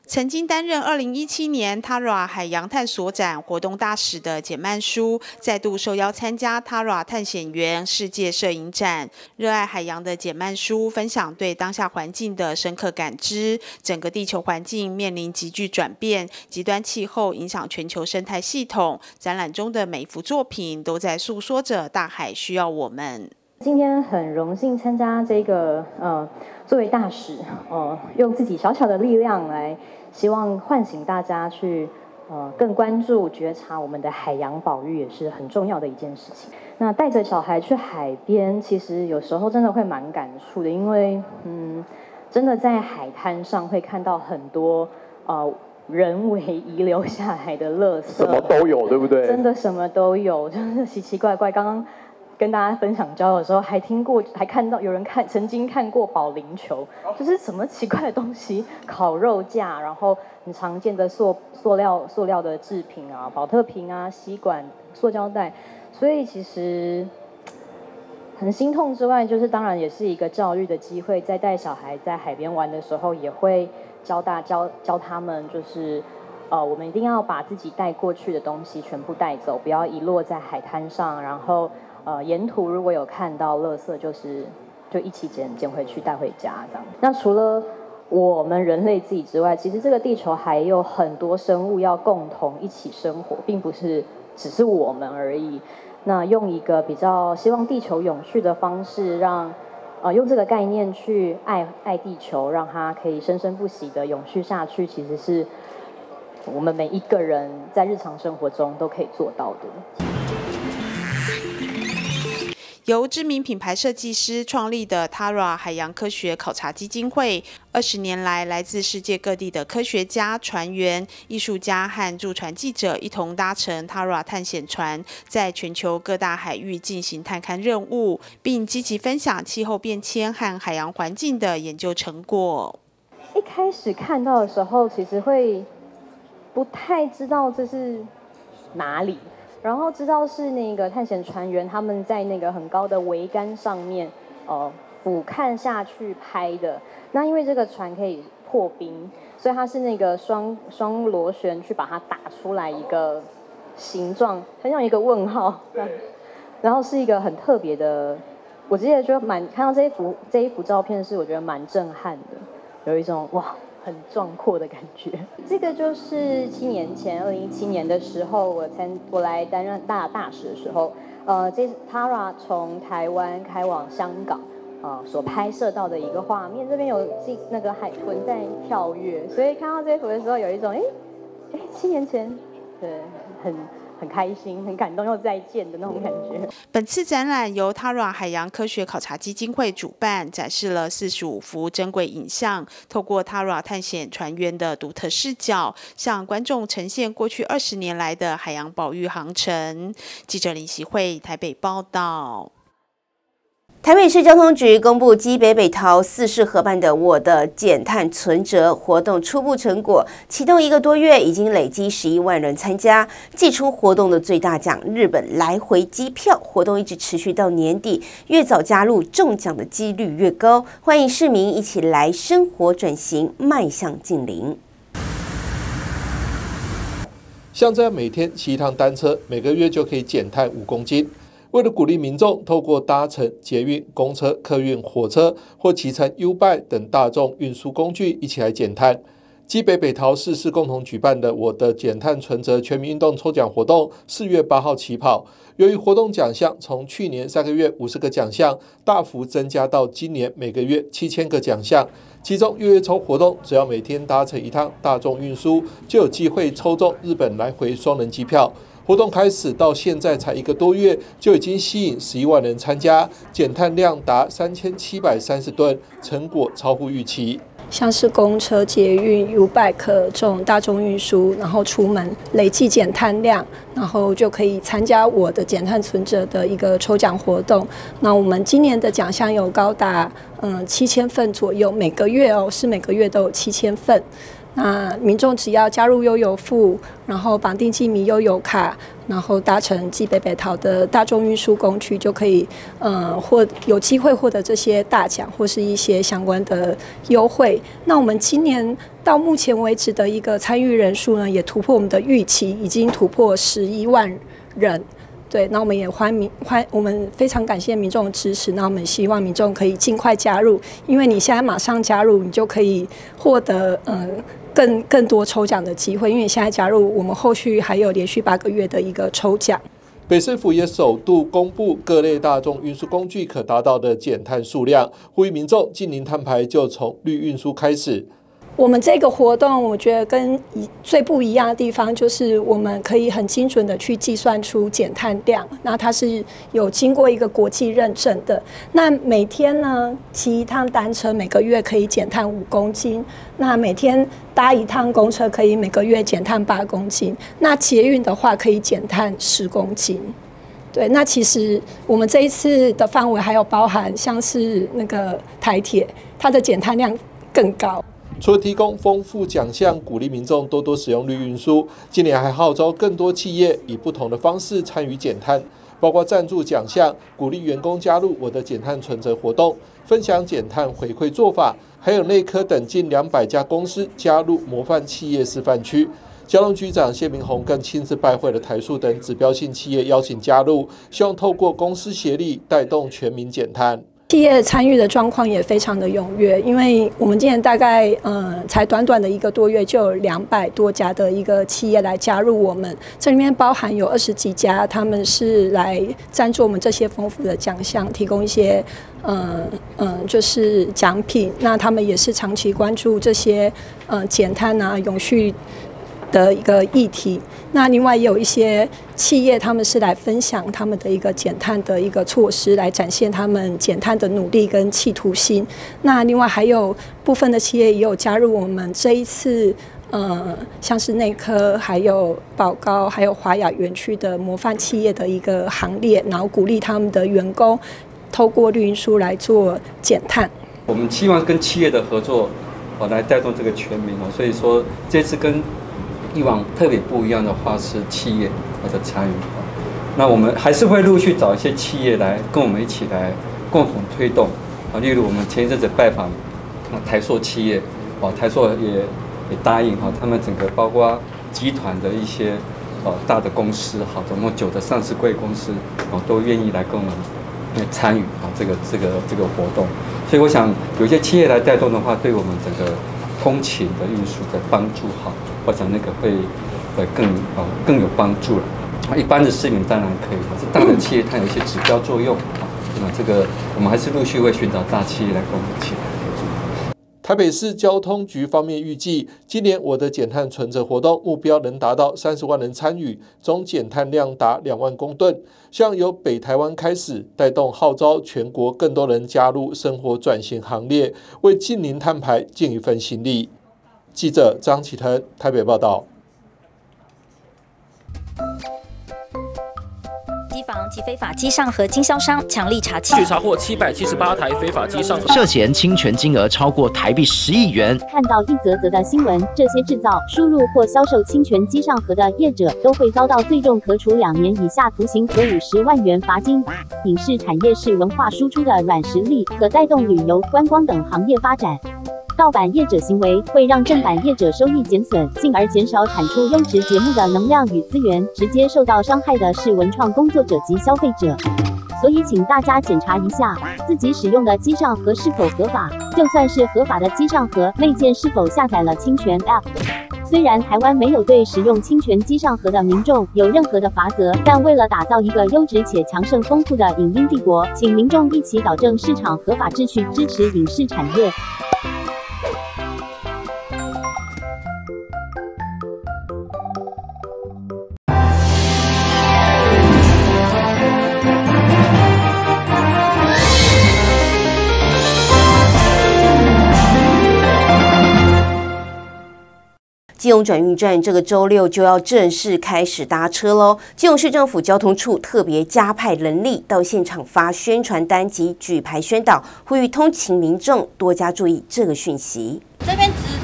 Speaker 8: 曾经担任2017年 TARA 海洋探索展活动大使的简曼书，再度受邀参加 TARA 探险员世界摄影展。热爱海洋的简曼书分享对当下环境的深刻感知，整个地球环境面临急剧转变，极端气候影响全球生态系统。展览中的每一幅作品都在诉说着大海需要我们。
Speaker 3: 今天很荣幸参加这个作为大使，用自己小小的力量来，希望唤醒大家去更关注觉察我们的海洋保育，也是很重要的一件事情。那带着小孩去海边，其实有时候真的会蛮感触的，因为真的在海滩上会看到很多人为遗留下来的垃圾，
Speaker 4: 什么都有，对不对？
Speaker 3: 真的什么都有，就是奇奇怪怪。刚刚跟大家分享交流的时候，还看到有人曾经看过保龄球，就是什么奇怪的东西，烤肉架，然后很常见的塑料的制品啊，保特瓶啊，吸管、塑胶袋，所以其实很心痛之外，就是当然也是一个教育的机会，在带小孩在海边玩的时候，也会教他们，就是我们一定要把自己带过去的东西全部带走，不要遗落在海滩上，然后沿途如果有看到垃圾，就一起捡回去带回家这样。那除了我们人类自己之外，其实这个地球还有很多生物要共同一起生活，并不是只是我们而已。那用一个比较希望地球永续的方式，让用这个概念去爱地球，让它可以生生不息的永续下去，其实是我们每一个人在日常生活中都可以做到的。
Speaker 8: 由知名品牌设计师创立的 TARA 海洋科学考察基金会，20年来，来自世界各地的科学家、船员、艺术家和驻船记者一同搭乘 TARA 探险船，在全球各大海域进行探勘任务，并积极分享气候变迁和海洋环境的研究成果。
Speaker 3: 一开始看到的时候，其实会不太知道这是哪里。然后知道是那个探险船员他们在那个很高的桅杆上面，俯瞰下去拍的。那因为这个船可以破冰，所以它是那个双螺旋去把它打出来一个形状，很像一个问号。然后是一个很特别的，我记得就看到这一幅照片是我觉得蛮震撼的，有一种哇。很壮阔的感觉。这个就是7年前，2017年的时候，我来担任大使的时候，这 TARA 从台湾开往香港，所拍摄到的一个画面。这边有那个海豚在跳跃，所以看到这幅的时候，有一种7年前，对，很开心、很感动又再见的那种感觉。
Speaker 8: 本次展览由 TARA 海洋科学考察基金会主办，展示了45幅珍贵影像，透过 TARA 探险船员的独特视角，向观众呈现过去20年来的海洋保育航程。记者林习慧台北报道。
Speaker 1: 台北市交通局公布基北北桃4市合办的我的减碳存折活动初步成果，启动1个多月，已经累积11万人参加。寄出活动的最大奖日本来回机票，活动一直持续到年底，越早加入中奖的几率越高。欢迎市民一起来生活转型，迈向净零。
Speaker 12: 像这样每天骑一趟单车，每个月就可以减碳5公斤。为了鼓励民众透过搭乘捷运、公车、客运、火车或骑乘 U-Bike 等大众运输工具一起来减碳，基北北桃4市共同举办的我的减碳存折全民运动抽奖活动4月8号起跑。由于活动奖项从去年3个月50个奖项大幅增加到今年每个月7000个奖项，其中月抽活动只要每天搭乘一趟大众运输，就有机会抽中日本来回双人机票。活动开始到现在才1个多月，就已经吸引11万人参加，减碳量达3730吨，成果超乎预期。
Speaker 5: 像是公车、捷运、U-Bike 这种大众运输，然后出门累计减碳量，然后就可以参加我的减碳存折的一个抽奖活动。那我们今年的奖项有高达7000份左右，每个月是每个月都有7000份。 那民众只要加入悠游付，然后绑定记名悠游卡，然后搭乘基北北桃的大众运输工具，就可以有机会获得这些大奖或是一些相关的优惠。那我们今年到目前为止的一个参与人数呢，也突破我们的预期，已经突破11万人。对，那我们也我们非常感谢民众的支持。那我们希望民众可以尽快加入，因为你现在马上加入，你就可以获得更多抽奖的机会。因为你现在加入，我们后续还有连续8个月的一个抽奖。
Speaker 12: 北市府也首度公布各类大众运输工具可达到的减碳数量，呼吁民众近零碳排就从绿运输开始。
Speaker 5: 我们这个活动，我觉得跟最不一样的地方就是我们可以很精准的去计算出减碳量，那它是有经过一个国际认证的。那每天呢骑一趟单车，每个月可以减碳5公斤；那每天搭一趟公车，可以每个月减碳8公斤；那捷运的话，可以减碳10公斤。对，那其实我们这一次的范围还有包含像是那个台铁，它的减碳量更高。
Speaker 12: 除了提供丰富奖项，鼓励民众多多使用绿运输，今年还号召更多企业以不同的方式参与减碳，包括赞助奖项，鼓励员工加入我的减碳存折活动，分享减碳回馈做法，还有内科等近200家公司加入模范企业示范区。交通局长谢明宏更亲自拜会了台塑等指标性企业，邀请加入，希望透过公司协力带动全民减碳。
Speaker 5: 企业参与的状况也非常的踊跃，因为我们今年大概才短短的1个多月，就有200多家的一个企业来加入我们，这里面包含有20几家，他们是来赞助我们这些丰富的奖项，提供一些就是奖品。那他们也是长期关注这些减碳啊、永续的一个议题。那另外也有一些企业，他们是来分享他们的一个减碳的一个措施，来展现他们减碳的努力跟企图心。那另外还有部分的企业也有加入我们这一次，像是内科、还有宝高、还有华雅园区的模范企业的一个行列，然后鼓励他们的员工透过绿运输来做减碳。
Speaker 4: 我们希望跟企业的合作，来带动这个全民所以说这次跟以往特别不一样的话是企业的参与，那我们还是会陆续找一些企业来跟我们一起来共同推动例如我们前一阵子拜访台塑企业台塑也答应他们整个包括集团的一些大的公司总共9的上市柜公司都愿意来跟我们参与这个活动，所以我想有一些企业来带动的话，对我们整个通勤的运输的帮助我想那个会更有帮助了。一般的市民当然可以，可是大的企业它有一些指标作用那这个我们还是陆续会寻找大企业来跟我们一起来合作。
Speaker 12: 台北市交通局方面预计，今年我的减碳存折活动目标能达到30万人参与，总减碳量达2万公吨。希望由北台湾开始，带动号召全国更多人加入生活转型行列，为近零碳排尽一份心力。记者张启腾台北报道。
Speaker 21: 机房及非法机上盒经销商强力查缉，
Speaker 22: 据查获778台非法机上盒，
Speaker 23: 涉嫌侵权金额超过台币10亿元。
Speaker 24: 看到一则则的新闻，这些制造、输入或销售侵权机上盒的业者都会遭到最重可处2年以下徒刑和50万元罚金。影视产业是文化输出的软实力，可带动旅游、观光等行业发展。盗版业者行为会让正版业者收益减损，进而减少产出优质节目的能量与资源，直接受到伤害的是文创工作者及消费者。所以请大家检查一下自己使用的机上盒是否合法，就算是合法的机上盒，内建是否下载了侵权 App。虽然台湾没有对使用侵权机上盒的民众有任何的罚则，但为了打造一个优质且强盛丰富的影音帝国，请民众一起导正市场合法秩序，支持影视产业。
Speaker 1: 基隆转运站这个周6就要正式开始搭车喽！基隆市政府交通处特别加派人力到现场发宣传单及举牌宣导，呼吁通勤民众多加注意这个讯息。
Speaker 6: 这边直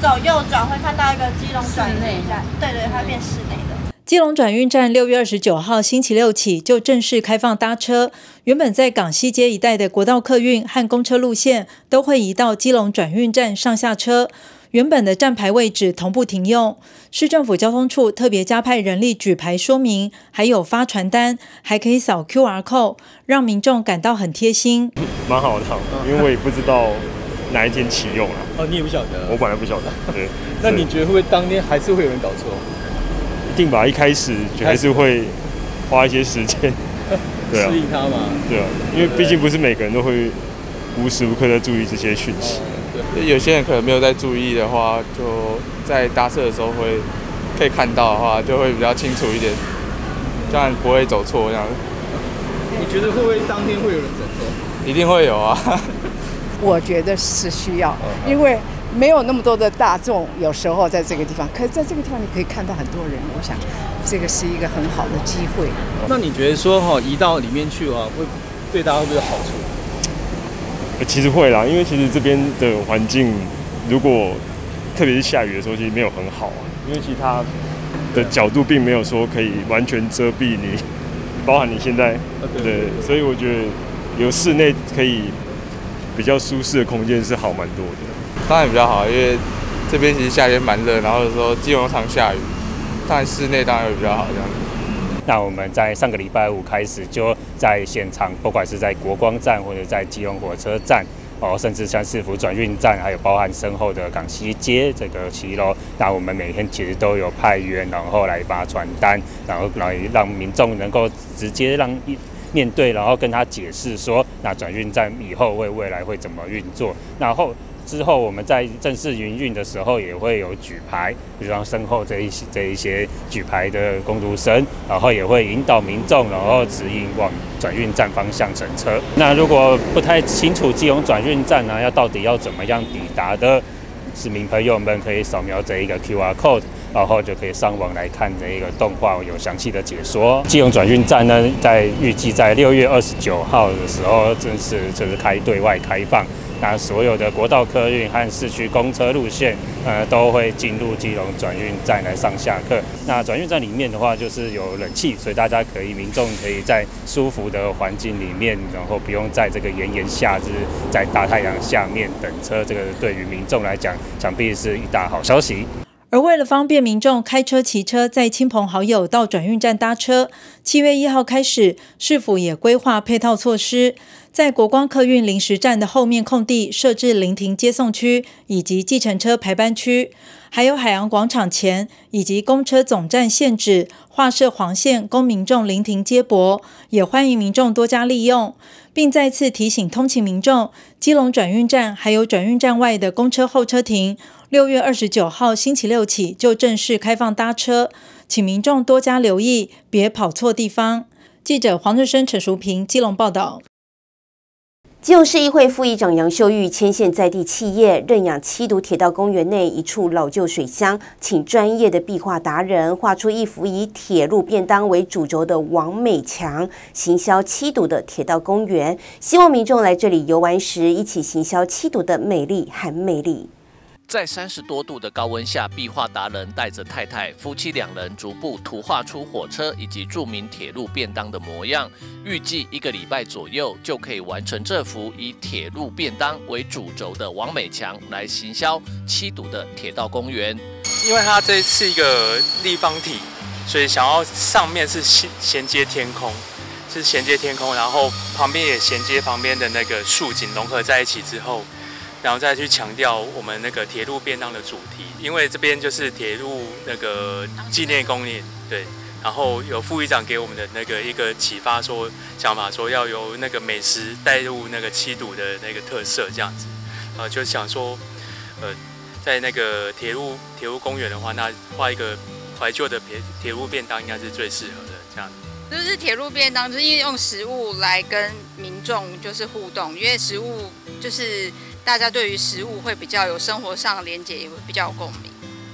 Speaker 25: 走右转会看到一个基隆转运站，对，它会变室内的。
Speaker 6: 基隆转运站6月29号星期六起就正式开放搭车，原本在港西街一带的国道客运和公车路线都会移到基隆转运站上下车，原本的站牌位置同步停用。市政府交通处特别加派人力举牌说明，还有发传单，还可以扫 QR code， 让民众感到很贴心。
Speaker 7: 蛮好的，因为我也不知道哪一天启用了。
Speaker 22: 哦，你也不晓得？
Speaker 7: 我本来不晓得。对。
Speaker 22: 那你觉得会不会当天还是会有人搞错？
Speaker 7: 一定吧，一开始还是会花一些时间，对啊，
Speaker 22: 适应它嘛。
Speaker 7: 对啊，因为毕竟不是每个人都会无时无刻的注意这些讯息。
Speaker 10: 对，有些人可能没有在注意的话，就在搭车的时候可以看到的话，就会比较清楚一点，这样不会走错这样。
Speaker 22: 你觉得会不会当天会有人走错？
Speaker 10: 一定会有啊。
Speaker 11: 我觉得是需要，因为没有那么多的大众，有时候在这个地方，可是在这个地方你可以看到很多人，我想这个是一个很好的机会。
Speaker 22: 那你觉得说移到里面去啊，会对大家会不会有好处？
Speaker 7: 其实会啦，因为其实这边的环境，如果特别是下雨的时候，其实没有很好啊，因为其他的角度并没有说可以完全遮蔽你，包含你现在，对，所以我觉得有室内可以比较舒适的空间是好蛮多的。
Speaker 10: 当然比较好，因为这边其实夏天蛮热，然后有时候基隆常下雨，当然室内当然会比较好这样子。
Speaker 13: 那我们在上个礼拜五开始就在现场，不管是在国光站或者在基隆火车站，甚至像市府转运站，还有包含身后的港西街这个骑楼，那我们每天其实都有派员，然后来发传单，然后来让民众能够直接面对，然后跟他解释说，那转运站以后未来会怎么运作，然后之后我们在正式营运的时候也会有举牌，比如身后这一些举牌的工读生，然后也会引导民众，然后指引往转运站方向乘车。那如果不太清楚基隆转运站呢，到底要怎么样抵达的市民朋友们，可以扫描这一个 QR code。然后就可以上网来看这一个动画，有详细的解说。基隆转运站呢，预计在6月29号的时候正式就是对外开放。那所有的国道客运和市区公车路线，都会进入基隆转运站来上下客。那转运站里面的话，就是有冷气，所以民众可以在舒服的环境里面，然后不用在这个炎夏日在大太阳下面等车。这个对于民众来讲，想必是一大好消息。
Speaker 6: 而为了方便民众开车、骑车载亲朋好友到转运站搭车，7月1号开始，市府也规划配套措施，在国光客运临时站的后面空地设置临停接送区以及计程车排班区，还有海洋广场前以及公车总站现址划设黄线供民众临停接驳，也欢迎民众多加利用，并再次提醒通勤民众，基隆转运站还有转运站外的公车候车亭6月29号星期六起就正式开放搭车，请民众多加留意，别跑错地方。记者黄日升、陈淑平，基隆报道。
Speaker 1: 基隆市议会副议长杨秀玉牵线在地企业认养七堵铁道公园内一处老旧水箱，请专业的壁画达人画出一幅以铁路便当为主轴的王美强，行销七堵的铁道公园，希望民众来这里游玩时一起行销七堵的美丽和魅力。
Speaker 23: 在30多度的高温下，壁画达人带着太太夫妻2人逐步图画出火车以及著名铁路便当的模样。预计1个礼拜左右就可以完成这幅以铁路便当为主轴的王美强来行销七堵的铁道公园。
Speaker 14: 因为它这是一个立方体，所以想要上面是衔接天空，然后旁边也衔接旁边的那个树景融合在一起之后。然后再去强调我们那个铁路便当的主题，因为这边就是铁路那个纪念公园，对。然后有副议长给我们的那个一个启发想法说要由那个美食带入那个七堵的那个特色这样子，就想说，在那个铁路公园的话，那画一个怀旧的铁路便当应该是最适合的这样子。
Speaker 27: 就是铁路便当，就是用食物来跟民众就是互动，因为食物就是大家对于食物会比较有生活上的连结，也会比较有共鸣。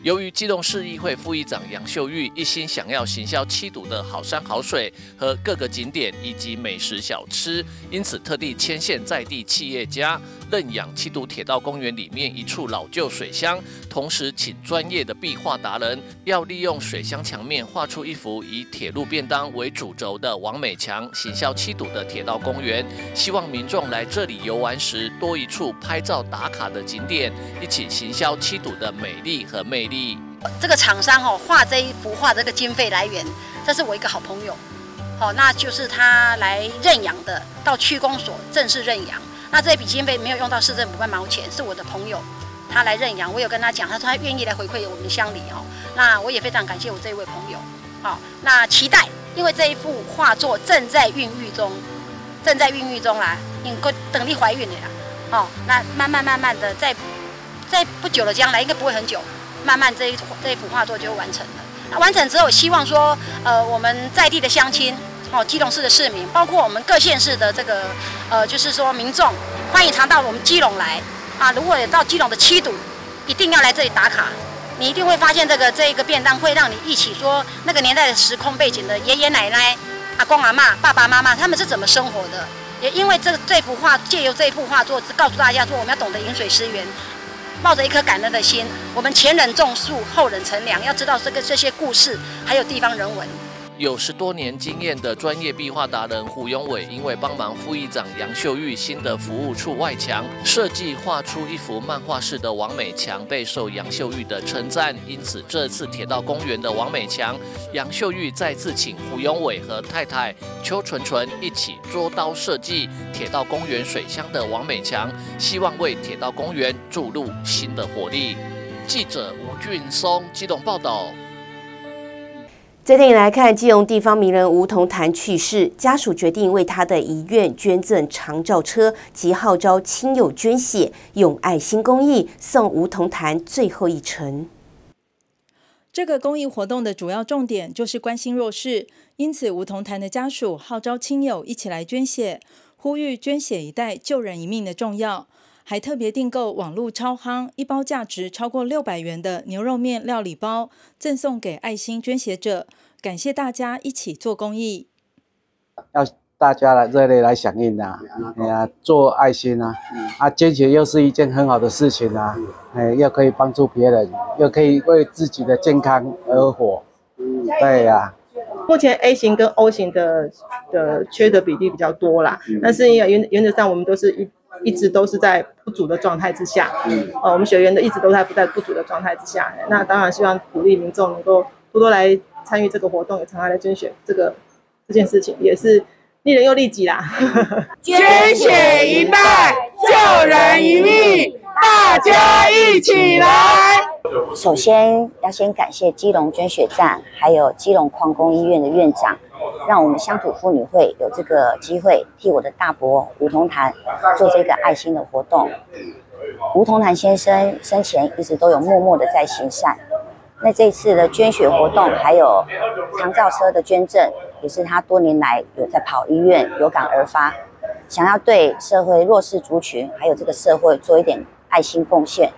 Speaker 23: 由于基隆市议会副议长杨秀玉一心想要行销七堵的好山好水和各个景点以及美食小吃，因此特地牵线在地企业家认养七堵铁道公园里面一处老旧水箱，同时请专业的壁画达人要利用水箱墙面画出一幅以铁路便当为主轴的王美强，行销七堵的铁道公园，希望民众来这里游玩时多一处拍照打卡的景点，一起行销七堵的美丽和魅力。
Speaker 2: 这个厂商画这一幅画这个经费来源，这是我一个好朋友，那就是他来认养的，到区公所正式认养。那这笔经费没有用到市政府半毛钱，是我的朋友他来认养，我有跟他讲，他说他愿意来回馈我们乡里那我也非常感谢我这一位朋友。那期待，因为这一幅画作正在孕育中啦，因为等你怀孕了啦，那慢慢的在不久的将来，应该不会很久。慢慢这一幅画作就完成了。那完成之后，希望说，我们在地的乡亲，基隆市的市民，包括我们各县市的这个，就是说民众，欢迎常到我们基隆来啊。如果有到基隆的七堵，一定要来这里打卡。你一定会发现这个便当会让你忆起说那个年代的时空背景的爷爷奶奶、阿公阿嬷、爸爸妈妈他们是怎么生活的。也因为这幅画，借由这幅画作，告诉大家说，我们要懂得饮水思源。抱着一颗感恩的心，我们前人种树，后人乘凉。要知道这些故事，还有地方人文。
Speaker 23: 有10多年经验的专业壁画达人胡永伟，因为帮忙副议长杨秀玉新的服务处外墙设计，画出一幅漫画式的王美强，备受杨秀玉的称赞。因此，这次铁道公园的王美强，杨秀玉再次请胡永伟和太太邱纯纯一起捉刀设计铁道公园水乡的王美强，希望为铁道公园注入新的活力。记者吴俊松基隆报道。
Speaker 1: 再带你来看，基隆地方名人吴桐潭去世，家属决定为他的遗愿捐赠长照车及号召亲友捐血，用爱心公益送吴桐潭最后一程。
Speaker 6: 这个公益活动的主要重点就是关心弱势，因此吴桐潭的家属号召亲友一起来捐血，呼吁捐血一袋救人一命的重要。还特别订购网络超夯一包价值超过600元的牛肉面料理包，赠送给爱心捐血者，感谢大家一起做公益。
Speaker 15: 要大家来热烈来响应啊！做爱心啊！捐血又是一件很好的事情啊！又可以帮助别人，又可以为自己的健康而活。对呀。
Speaker 16: 目前 A 型跟 O 型的缺的比例比较多啦，但是原则上我们都是一直都是在不足的状态之下，我们血源的一直都在不足的状态之下。那当然希望鼓励民众能够多多来参与这个活动，也常常来捐血，这件事情也是利人又利己啦。
Speaker 17: 捐血一袋，救人一命，大家一起来。
Speaker 18: 首先要先感谢基隆捐血站，还有基隆矿工医院的院长，让我们乡土妇女会有这个机会替我的大伯吴桐潭做这个爱心的活动。吴桐潭先生生前一直都有默默的在行善，那这次的捐血活动还有长照车的捐赠，也是他多年来有在跑医院，有感而发，想要对社会弱势族群还有这个社会做一点爱心贡献。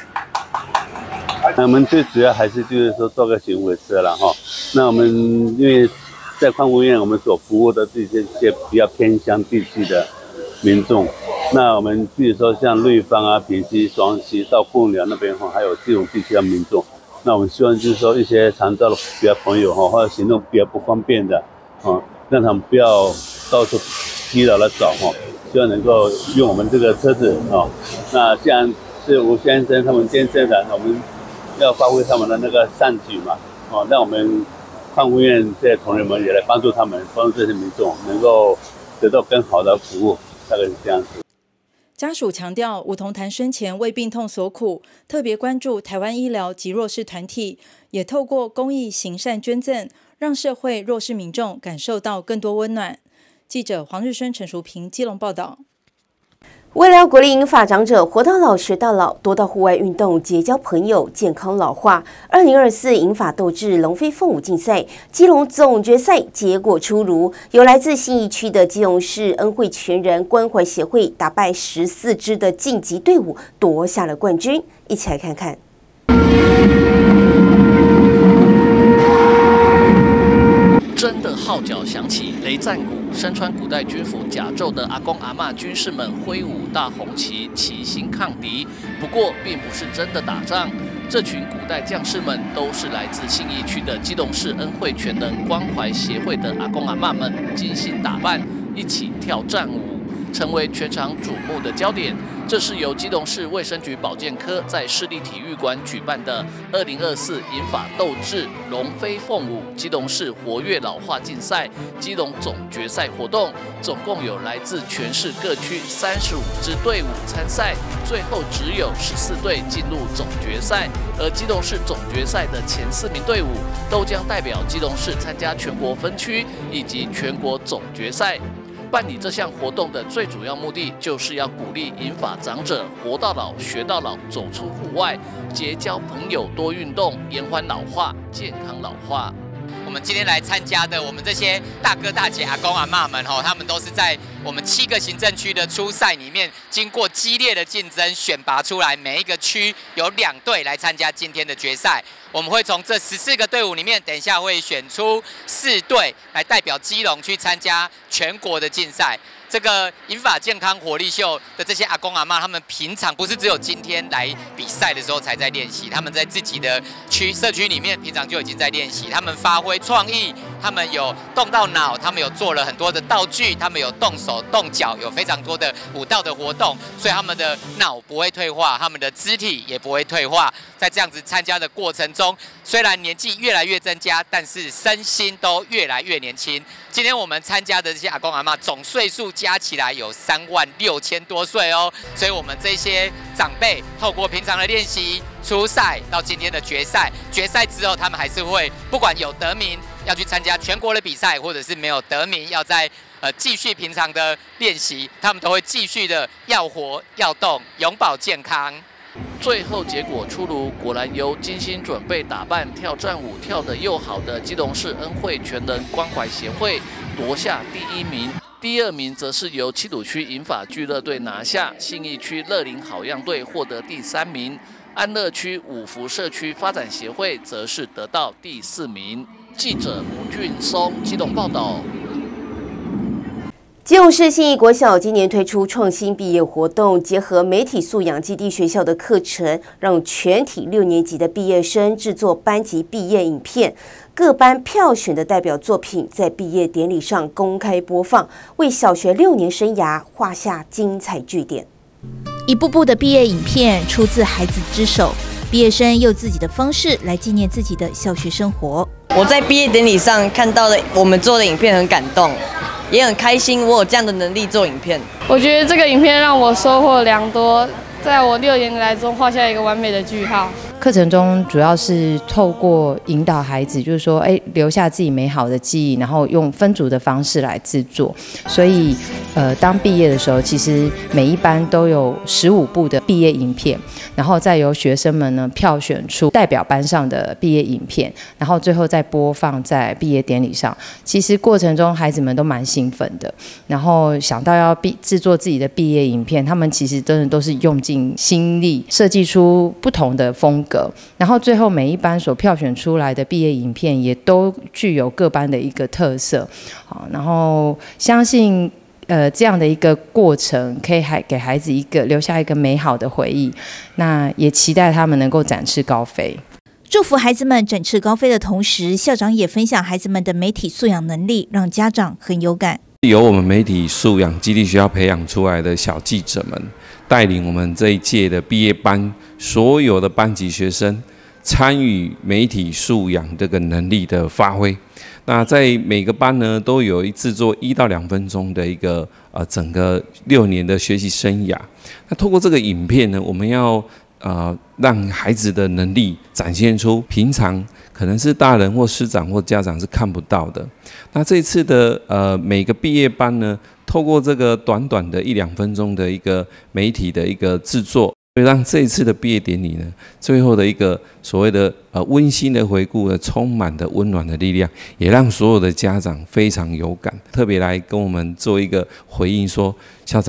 Speaker 19: 那我们最主要还是就是说做个巡回车了哈。那我们因为在矿工院我们所服务的这些比较偏乡地区的民众，那我们比如说像瑞芳啊、平溪、双溪到贡寮那边哈，还有这种地区的民众，那我们希望就是说一些长照的比较朋友哈，或者行动比较不方便的让他们不要到处疲劳的找哈，希望能够用我们这个车子那既然是吴先生他们捐赠的，我们要发挥他们的那个善举嘛，让我们矿工院这些同仁们也来帮助他们，帮助这些民众能够得到更好的服务，大概是这样子。
Speaker 6: 家属强调，吴桐潭生前为病痛所苦，特别关注台湾医疗及弱势团体，也透过公益行善捐赠，让社会弱势民众感受到更多温暖。记者黄日升、陈淑平基隆报道。
Speaker 1: 为了鼓励银发长者活到老学到老，多到户外运动，结交朋友，健康老化，2024银发斗志龙飞凤舞竞赛基隆总决赛结果出炉，由来自信义区的基隆市恩惠全人关怀协会打败14支的晋级队伍，夺下了冠军。一起来看看。
Speaker 23: 雷战鼓，身穿古代军服甲胄的阿公阿嬷军士们挥舞大红旗，齐心抗敌。不过，并不是真的打仗。这群古代将士们都是来自信义区的基隆市恩惠全能关怀协会的阿公阿嬷们，精心打扮，一起跳战舞，成为全场瞩目的焦点。这是由基隆市卫生局保健科在市立体育馆举办的2024银发斗智龙飞凤舞基隆市活跃老化竞赛基隆总决赛活动，总共有来自全市各区35支队伍参赛，最后只有14队进入总决赛，而基隆市总决赛的前4名队伍都将代表基隆市参加全国分区以及全国总决赛。办理这项活动的最主要目的，就是要鼓励银发长者活到老学到老，走出户外，结交朋友，多运动，延缓老化，健康老化。
Speaker 3: 我们今天来参加的，我们这些大哥大姐、阿公阿嬷们他们都是在我们7个行政区的初赛里面，经过激烈的竞争选拔出来，每一个区有2队来参加今天的决赛。我们会从这14个队伍里面，等一下会选出4队来代表基隆去参加全国的竞赛。这个银发健康活力秀的这些阿公阿嬷，他们平常不是只有今天来比赛的时候才在练习，他们在自己的社区里面平常就已经在练习。他们发挥创意，他们有动到脑，他们有做了很多的道具，他们有动手动脚，有非常多的舞蹈的活动，所以他们的脑不会退化，他们的肢体也不会退化。在这样子参加的过程中，虽然年纪越来越增加，但是身心都越来越年轻。今天我们参加的这些阿公阿嬷总岁数加起来有36000多岁哦，所以我们这些长辈透过平常的练习、初赛到今天的决赛，决赛之后他们还是会不管有得名要去参加全国的比赛，或者是没有得名要在继续平常的练习，他们都会继续的要活要动，永保健康。
Speaker 23: 最后结果出炉，果然由精心准备打扮、跳战舞跳得又好的基隆市恩惠全能关怀协会夺下第1名，第2名则是由七堵区银发俱乐队拿下，信义区乐龄好样队获得第3名，安乐区五福社区发展协会则是得到第4名。记者吴俊松基隆报道。
Speaker 1: 基隆市信义国小今年推出创新毕业活动，结合媒体素养基地学校的课程，让全体6年级的毕业生制作班级毕业影片，各班票选的代表作品在毕业典礼上公开播放，为小学6年生涯画下精彩句点。
Speaker 4: 一部部的毕业影片出自孩子之手，毕业生用自己的方式来纪念自己的校学生活。
Speaker 5: 我在毕业典礼上看到的我们做的影片很感动，也很开心我有这样的能力做影片。
Speaker 8: 我觉得这个影片让我收获良多，在我6年来中画下一个完美的句号。
Speaker 9: 课程中主要是透过引导孩子，就是说，留下自己美好的记忆，然后用分组的方式来制作。所以，当毕业的时候，其实每一班都有15部的毕业影片，然后再由学生们呢票选出代表班上的毕业影片，然后最后再播放在毕业典礼上。其实过程中孩子们都蛮兴奋的，然后想到要制作自己的毕业影片，他们其实真的都是用尽心力设计出不同的风格。然后最后每一班所票选出来的毕业影片也都具有各班的一个特色，然后相信这样的一个过程可以给孩子留下一个美好的回忆，那也期待他们能够展翅高飞。
Speaker 4: 祝福孩子们展翅高飞的同时，校长也分享孩子们的媒体素养能力，让家长很有感。
Speaker 20: 由我们媒体素养基地学校培养出来的小记者们，带领我们这一届的毕业班所有的班级学生参与媒体素养这个能力的发挥。那在每个班呢，都有制作1到2分钟的一个整个6年的学习生涯。那透过这个影片呢，我们要让孩子的能力展现出平常可能是大人或师长或家长是看不到的。那这次的每个毕业班呢，透过这个短短的1、2分钟的一个媒体的一个制作，所以让这一次的毕业典礼呢，最后的一个所谓的温馨的回顾呢，充满的温暖的力量，也让所有的家长非常有感，特别来跟我们做一个回应说，校长，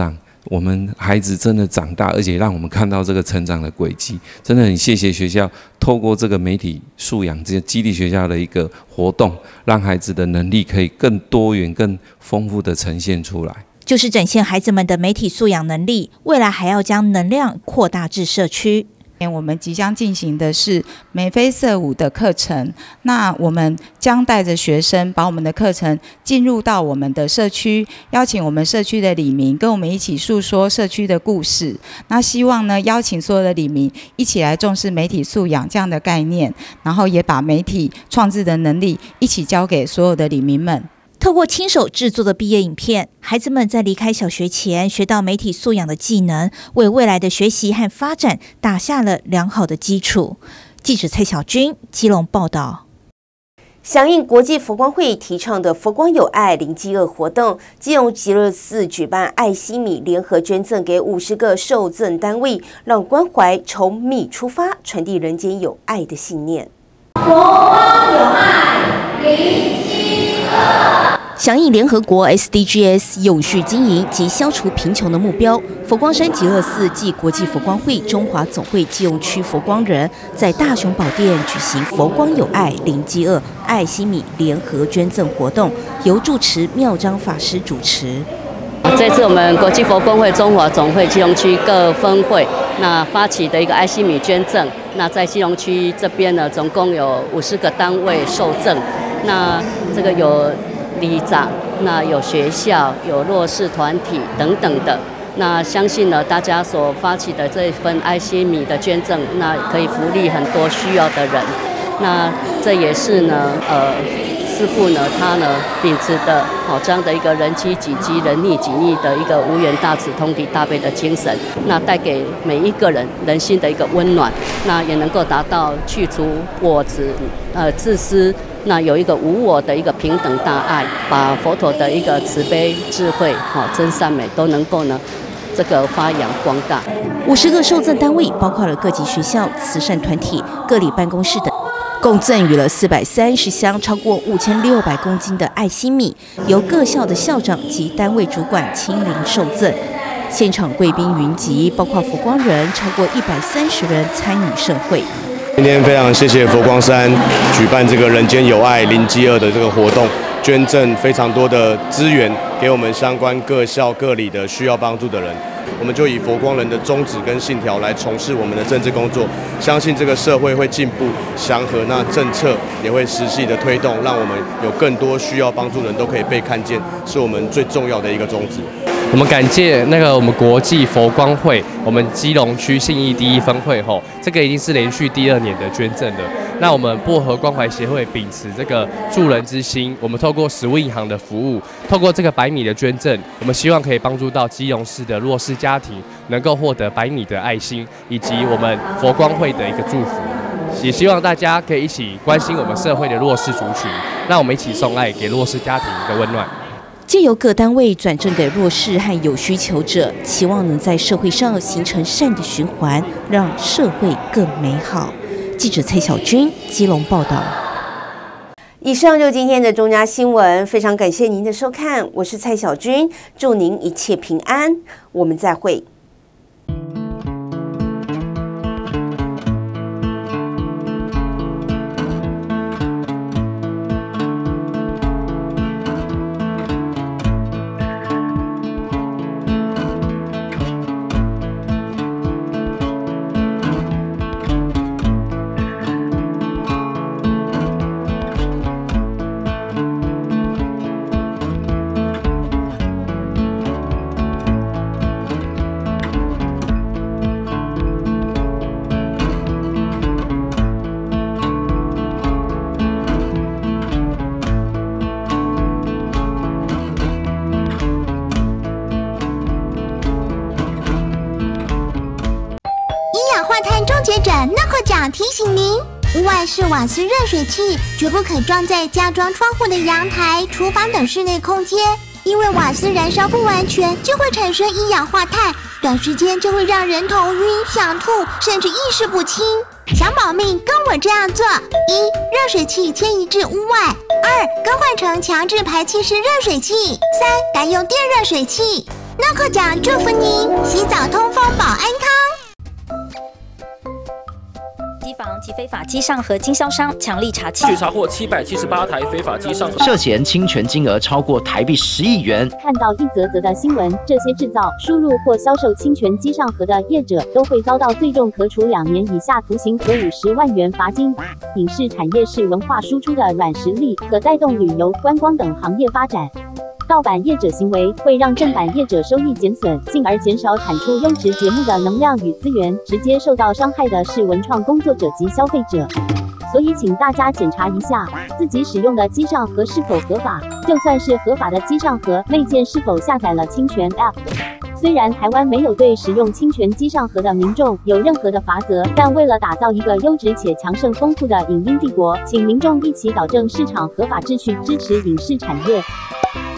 Speaker 20: 我们孩子真的长大，而且让我们看到这个成长的轨迹，真的很谢谢学校透过这个媒体素养这些激励学校的一个活动，让孩子的能力可以更多元、更丰富的呈现出来。
Speaker 4: 就是展现孩子们的媒体素养能力，未来还要将能量扩大至社区。
Speaker 11: 我们即将进行的是眉飞色舞的课程，那我们将带着学生把我们的课程进入到我们的社区，邀请我们社区的里民跟我们一起诉说社区的故事。那希望呢，邀请所有的里民一起来重视媒体素养这样的概念，然后也把媒体创制的能力一起交给所有的里民们。
Speaker 4: 透过亲手制作的毕业影片，孩子们在离开小学前学到媒体素养的技能，为未来的学习和发展打下了良好的基础。记者蔡小军，基隆报道。
Speaker 1: 响应国际佛光会提倡的佛光有爱零饥饿活动，基隆极乐寺举办爱心米联合捐赠给50个受赠单位，让关怀从米出发，传递人间有爱的信念。
Speaker 17: 佛光有爱零饥饿。
Speaker 4: 响应联合国 SDGs 永续经营及消除贫穷的目标，佛光山极乐寺暨国际佛光会中华总会基隆区佛光人在大雄宝殿举行佛光有爱零饥饿爱心米联合捐赠活动，由住持妙章法师主持。
Speaker 12: 这次我们国际佛光会中华总会基隆区各分会那发起的一个爱心米捐赠，那在基隆区这边呢，总共有50个单位受赠，那这个有里长，那有学校，有弱势团体等等的。那相信呢，大家所发起的这一份爱心米的捐赠，那可以福利很多需要的人。那这也是呢，师父呢，他呢秉持的这样的一个人饥己饥、人溺己溺的一个无缘大慈、同体大悲的精神，那带给每一个人人心的一个温暖，那也能够达到去除我执、自私。那有一个无我的一个平等大爱，把佛陀的一个慈悲智慧、真善美都能够呢这个发扬光大。
Speaker 4: 50个受赠单位包括了各级学校、慈善团体、各里办公室等，共赠予了430箱超过5600公斤的爱心米，由各校的校长及单位主管亲临受赠。现场贵宾云集，包括佛光人超过130人参与盛会。
Speaker 21: 今天非常谢谢佛光山举办这个人间有爱零饥饿的这个活动，捐赠非常多的资源给我们相关各校各里的需要帮助的人。我们就以佛光人的宗旨跟信条来从事我们的政治工作，相信这个社会会进步祥和，那政策也会实际的推动，让我们有更多需要帮助的人都可以被看见，是我们最重要的一个宗旨。
Speaker 22: 我们感谢我们国际佛光会，我们基隆区信义第1分会这个已经是连续第2年的捐赠了。那我们薄荷关怀协会秉持这个助人之心，我们透过食物银行的服务，透过这个白米的捐赠，我们希望可以帮助到基隆市的弱势家庭能够获得白米的爱心，以及我们佛光会的一个祝福。也希望大家可以一起关心我们社会的弱势族群，让我们一起送爱给弱势家庭的温暖。
Speaker 4: 藉由各单位转赠给弱势和有需求者，期望能在社会上形成善的循环，让社会更美好。记者蔡小军，基隆报道。
Speaker 1: 以上就今天的中嘉新闻，非常感谢您的收看，我是蔡小军，祝您一切平安，我们再会。
Speaker 24: 提醒您，屋外式瓦斯热水器绝不可装在加装窗户的阳台、厨房等室内空间，因为瓦斯燃烧不完全就会产生一氧化碳，短时间就会让人头晕、想吐，甚至意识不清。想保命，跟我这样做：一、热水器迁移至屋外；二、更换成强制排气式热水器；三、改用电热水器。 诺克奖祝福您洗澡通风保安康。
Speaker 7: 机房及非法机上盒经销商强力查
Speaker 10: 据查获778台非法机上盒，
Speaker 13: 涉嫌侵权金额超过台币10亿元。
Speaker 7: 看到一则则的新闻，这些制造、输入或销售侵权机上盒的业者都会遭到最重可处2年以下徒刑和50万元罚金。影视产业是文化输出的软实力，可带动旅游、观光等行业发展。盗版业者行为会让正版业者收益减损，进而减少产出优质节目的能量与资源，直接受到伤害的是文创工作者及消费者。所以请大家检查一下自己使用的机上盒是否合法，就算是合法的机上盒，内建是否下载了侵权 App。虽然台湾没有对使用侵权机上盒的民众有任何的罚则，但为了打造一个优质且强盛丰富的影音帝国，请民众一起导正市场合法秩序，支持影视产业。